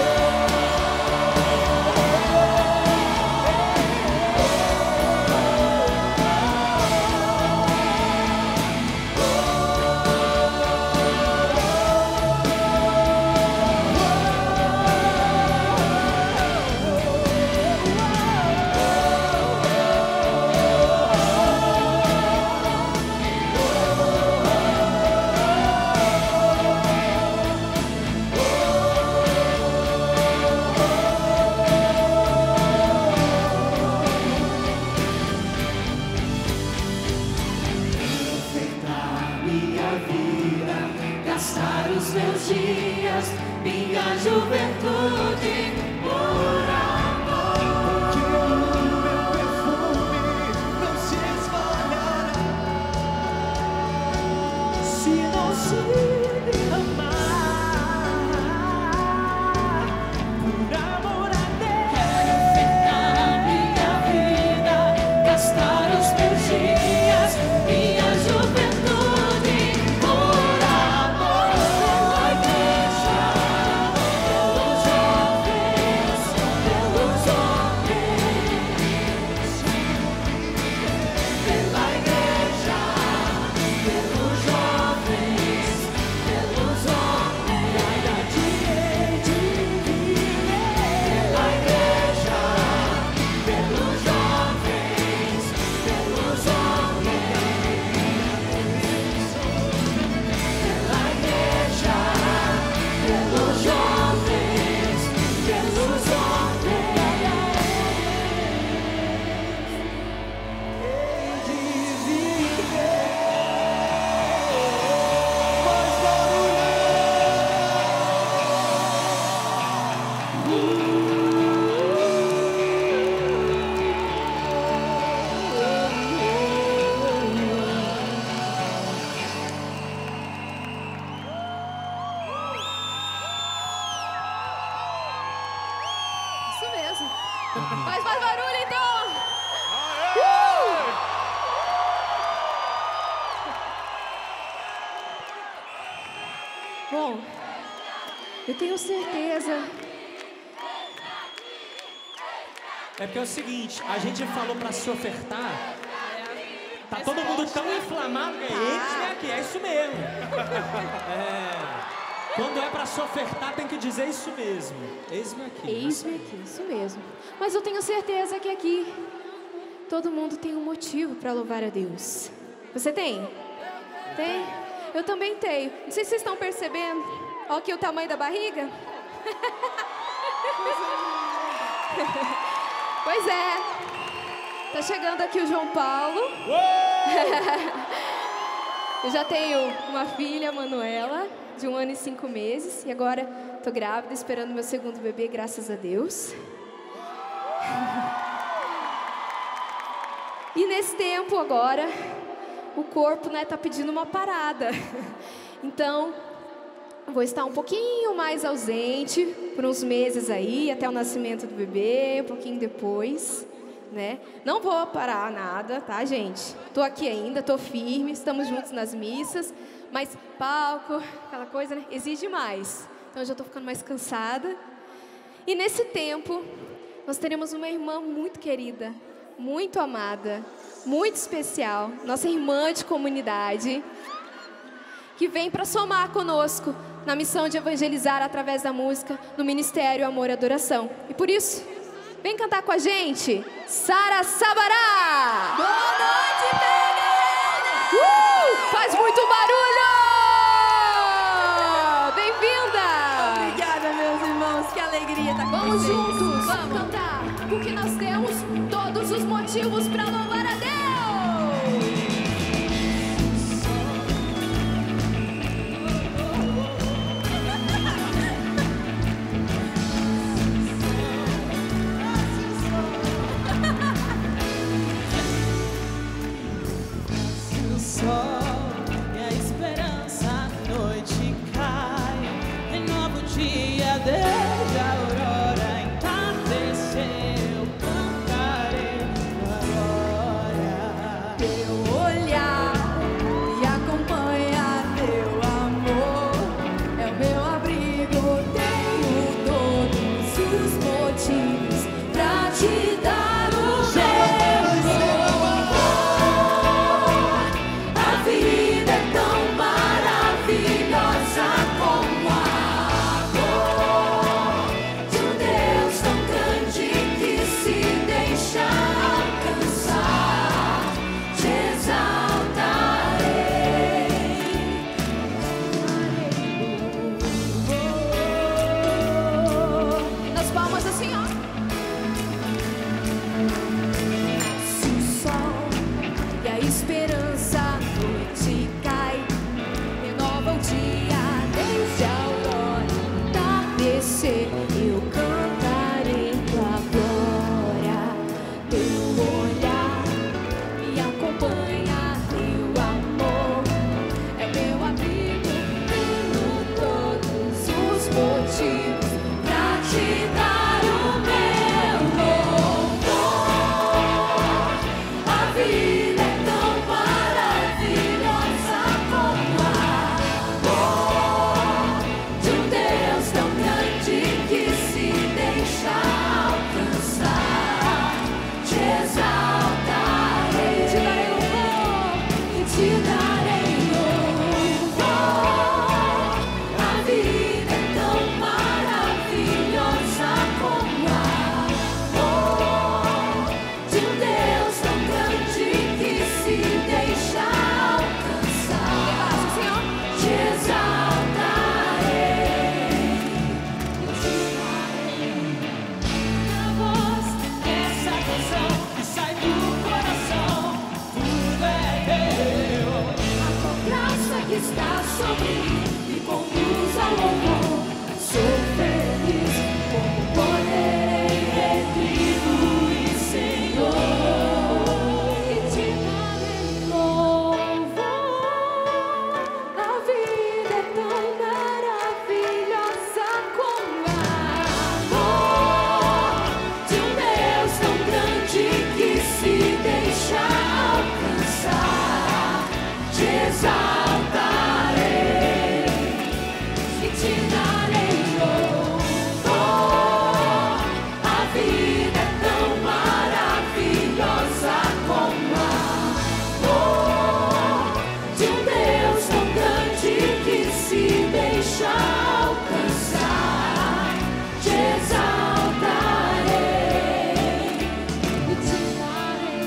Minha vida, gastar os meus dias, minha juventude por amor. Que o meu perfume não se espalhará se não se amar por amor a Deus. Quero enfrentar minha vida, gastar os meus dias, minha juventude. Isso mesmo. Faz mais barulho, então. Bom, eu tenho certeza. É porque é o seguinte, a gente falou pra se ofertar. Tá todo mundo tão inflamado que eles aqui, é isso mesmo. Quando é pra se ofertar, tem que dizer isso mesmo. Eis-me aqui. Eis-me aqui, isso mesmo. Mas eu tenho certeza que aqui todo mundo tem um motivo para louvar a Deus. Você tem? Tem? Eu também tenho. Não sei se vocês estão percebendo. Olha aqui o tamanho da barriga. Pois é. Tá chegando aqui o João Paulo. Eu já tenho uma filha, Manuela, de 1 ano e 5 meses. E agora tô grávida, esperando meu segundo bebê, graças a Deus. E nesse tempo agora, o corpo, né, tá pedindo uma parada. Então, vou estar um pouquinho mais ausente por uns meses aí, até o nascimento do bebê, um pouquinho depois, né? Não vou parar nada, tá, gente? Tô aqui ainda, tô firme, estamos juntos nas missas, mas palco, aquela coisa, né, exige mais. Então, eu já tô ficando mais cansada. E nesse tempo, nós teremos uma irmã muito querida, muito amada, muito especial, nossa irmã de comunidade, que vem para somar conosco na missão de evangelizar através da música, no Ministério Amor e Adoração. E por isso, vem cantar com a gente, Sara Sabará! Boa noite, galera! Faz muito barulho! Bem-vinda! Obrigada, meus irmãos, que alegria estar com Vamos vocês. juntos cantar, porque nós temos todos os motivos para louvar a Deus! E a esperança à noite cai, em novo dia desde a aurora entardecer, eu cantarei a glória. Teu olhar me acompanha, teu amor é o meu abrigo. Tenho todos os motivos pra te dar o meu amor. A vida é tão maravilhosa como a dor de um Deus tão grande que se deixa alcançar. Te exaltarei. Nas palmas assim, ó. Se o sol e a esperança à noite cai, renova o dia desde a aurora entardecer, eu cantarei tua glória. Teu olhar me acompanha, teu amor é o meu amigo. Tenho todos os motivos pra te dar o meu louvor. A vida é tão maravilhosa como a amor de um Deus tão grande que se deixa alcançar. Te exaltarei, te darei louvor e te darei louvor. A vida é tão maravilhosa como a amor de um Deus tão grande que se deixa alcançar. Te exaltarei, A voz dessa canção que sai do coração, tudo é teu. a tua graça que está sobre mim me conduz ao louvor. Sou feliz como poderei retribuir, Senhor, e te darei louvor. A vida é tão maravilhosa como a amor de um Deus tão grande que se deixa alcançar. Te exaltarei e te darei louvor. A vida é tão maravilhosa como a amor de um Deus tão grande que se deixa alcançar. Te exaltarei e te darei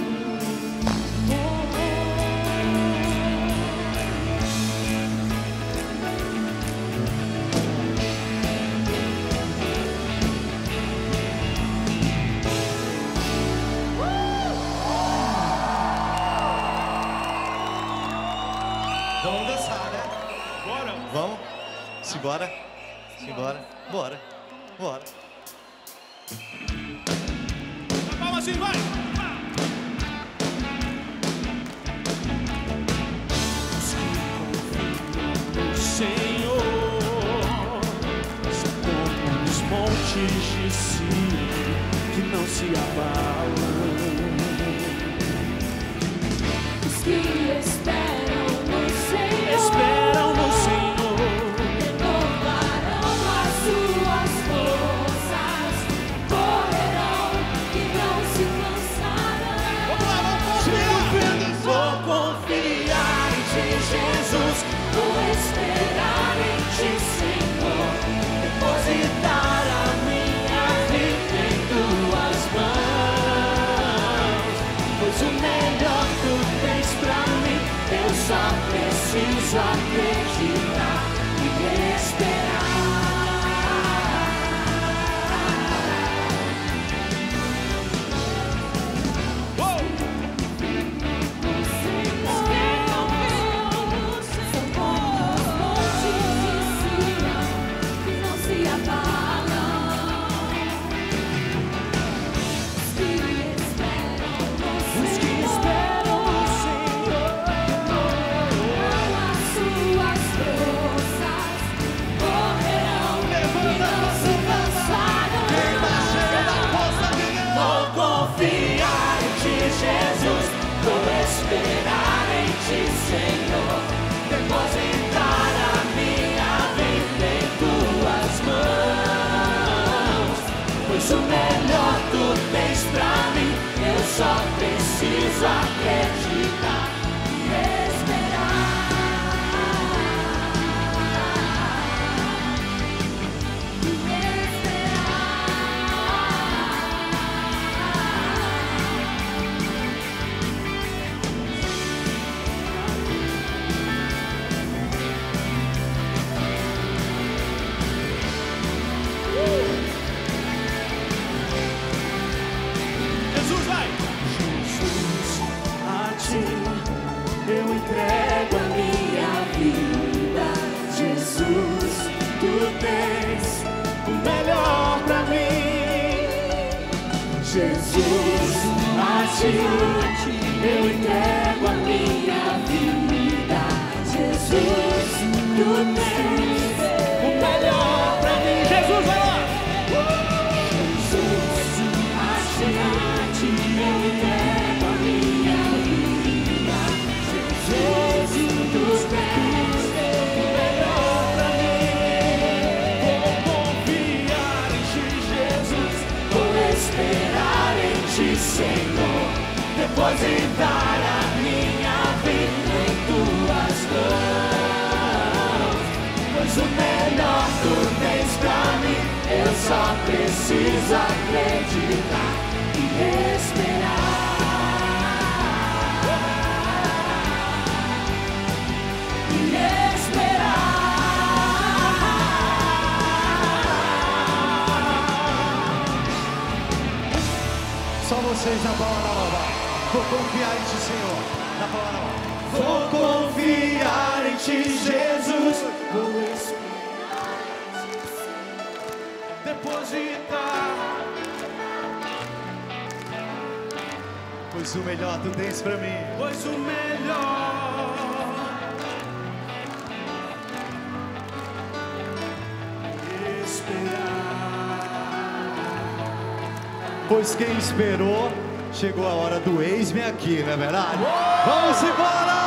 Vamos dançar, né? Bora! Vamos? Simbora? Simbora? Bora. Bora. Palma assim, vai! Senhor, são como os montes de Sião que não se abalam. os que esperam no Senhor. Esperam no Senhor. Renovarão as suas forças, correrão e não se cansarão. Vou confiar em Ti, Jesus. Vou esperar em Ti, Senhor. pois o melhor tu tens pra mim. Eu só preciso acreditar e esperar. Eu entrego a minha vida, Jesus, tu tens o melhor pra mim. Jesus, a ti eu entrego a minha vida, Jesus, tu tens o melhor pra mim. Jesus, vai lá! Jesus, a ti eu entrego a minha vida. Jesus, tu tens o melhor pra mim. Vou confiar em ti, Jesus. Vou esperar em ti, Senhor. Depositar a minha vida em tuas mãos. Pois o melhor tu tens pra mim. Eu só preciso acreditar e esperar. Só vocês na palma da mão. Vou confiar em ti, Senhor. Na palma da mão. Vou confiar em ti, Jesus. Vou esperar, depositar. Pois o melhor tu tens pra mim. Pois o melhor. Pois quem esperou, chegou a hora do eis-me aqui, não é verdade? Vamos embora!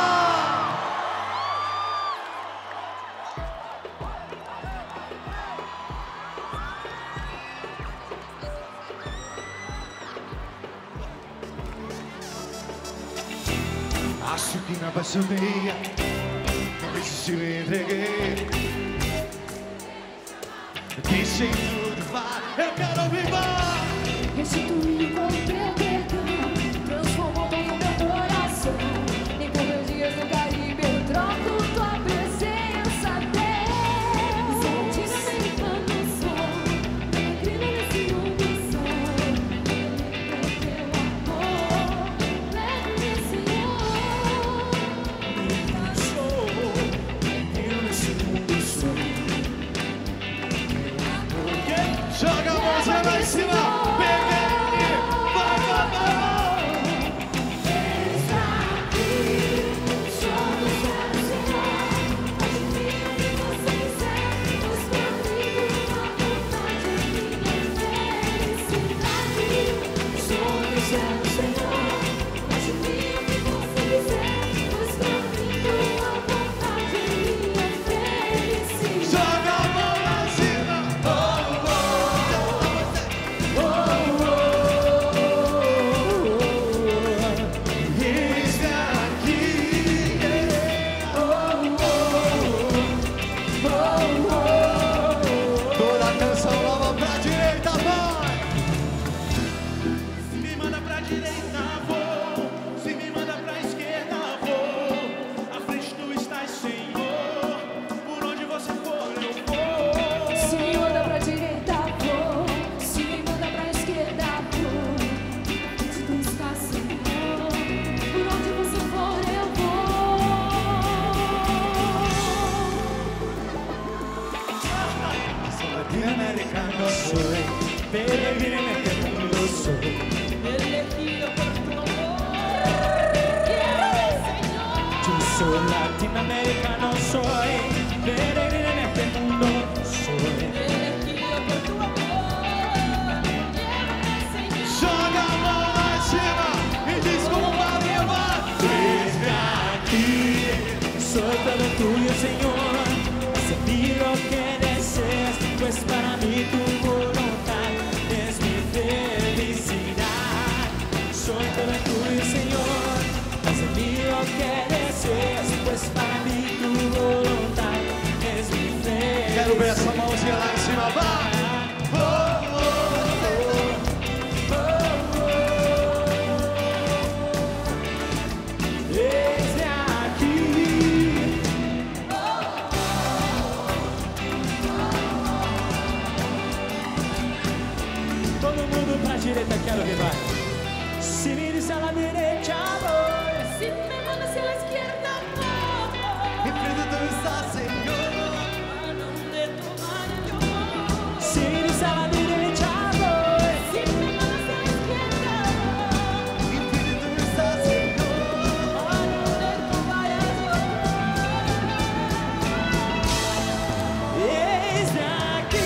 Acho que me apaixonei, não resisti, me entreguei. Deixei tudo, vai, eu quero viver. Restitui com teu perdão, transformou todo o meu coração. Nem por meus dias no Caribe eu troco tua presença, Deus. Santíssima canção, peregrina nesse mundo só. Com teu amor, leve-me, Senhor. Peregrina nesse mundo só. Joga a mãozinha lá em cima. Latinoamericano soy, peregrino en este mundo soy. Elegido por tu amor, Señor. Yo soy latinoamericano soy, peregrino en este mundo soy. Elegido por tu amor, Señor. Joga a mão lá em cima e diz como Maria vai. Desde aquí soy todo tuyo, Señor. Sé lo que deseas, pues para mí tu voluntad es mi Todo mundo pra direita, quero ver, vai. Se me disser la derecha, voy. Si me mandas a la izquierda, voy. Enfrente tú estás, Señor. A donde tú vayas, yo voy. Se me disser la derecha, voy. Si me mandas a la izquierda, voy. Enfrente tú estás, Señor. A donde tú vayas, yo voy. Eis-me aqui.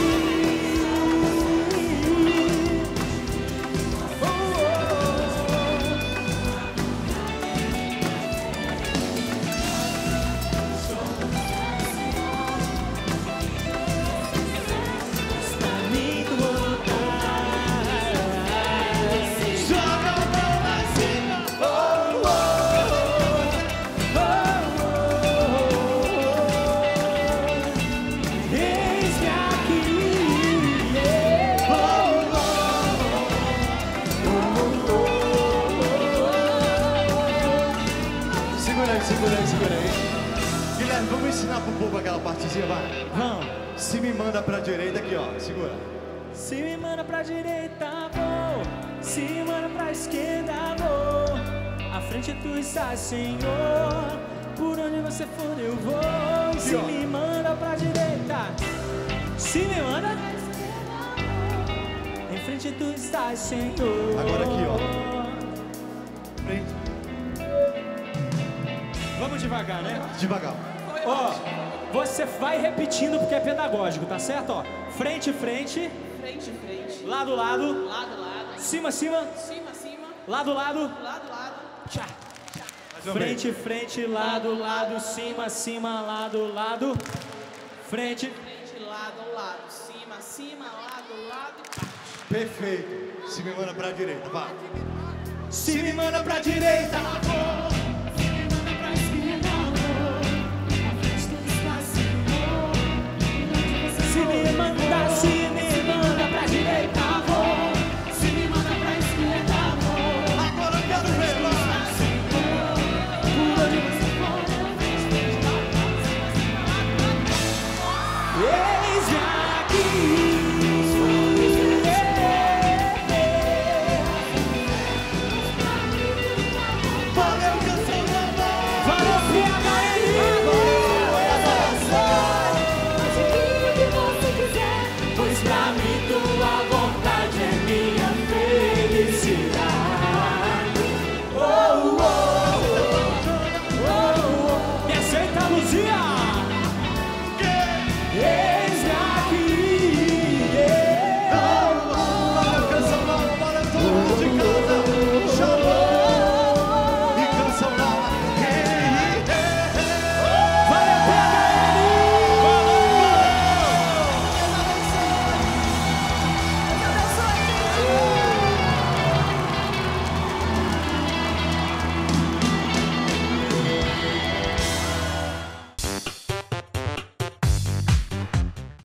Segura aí. Guilherme, vamos ensinar pro povo aquela partezinha, vai. Vamos. Se me manda pra direita aqui, ó. Segura. Se me manda pra direita, vou. Se me manda pra esquerda, vou. À frente tu estás, Senhor. Por onde você for, eu vou. Se me manda pra direita, se me manda, em frente tu estás, Senhor. Agora aqui, ó. Frente. Vamos devagar, né? Devagar. Ó, você vai repetindo porque é pedagógico, tá certo? Ó, frente, frente. Frente, frente. Lado, lado. Lado, lado. Cima, cima. Cima, cima. Lado, lado. Lado, lado. Tchá. Frente, frente, lado, lado, cima, cima, lado, lado. Frente. Frente, lado, lado. Cima, cima, lado, lado. Perfeito. Se me manda pra direita, vai. Se me manda pra direita, se me manda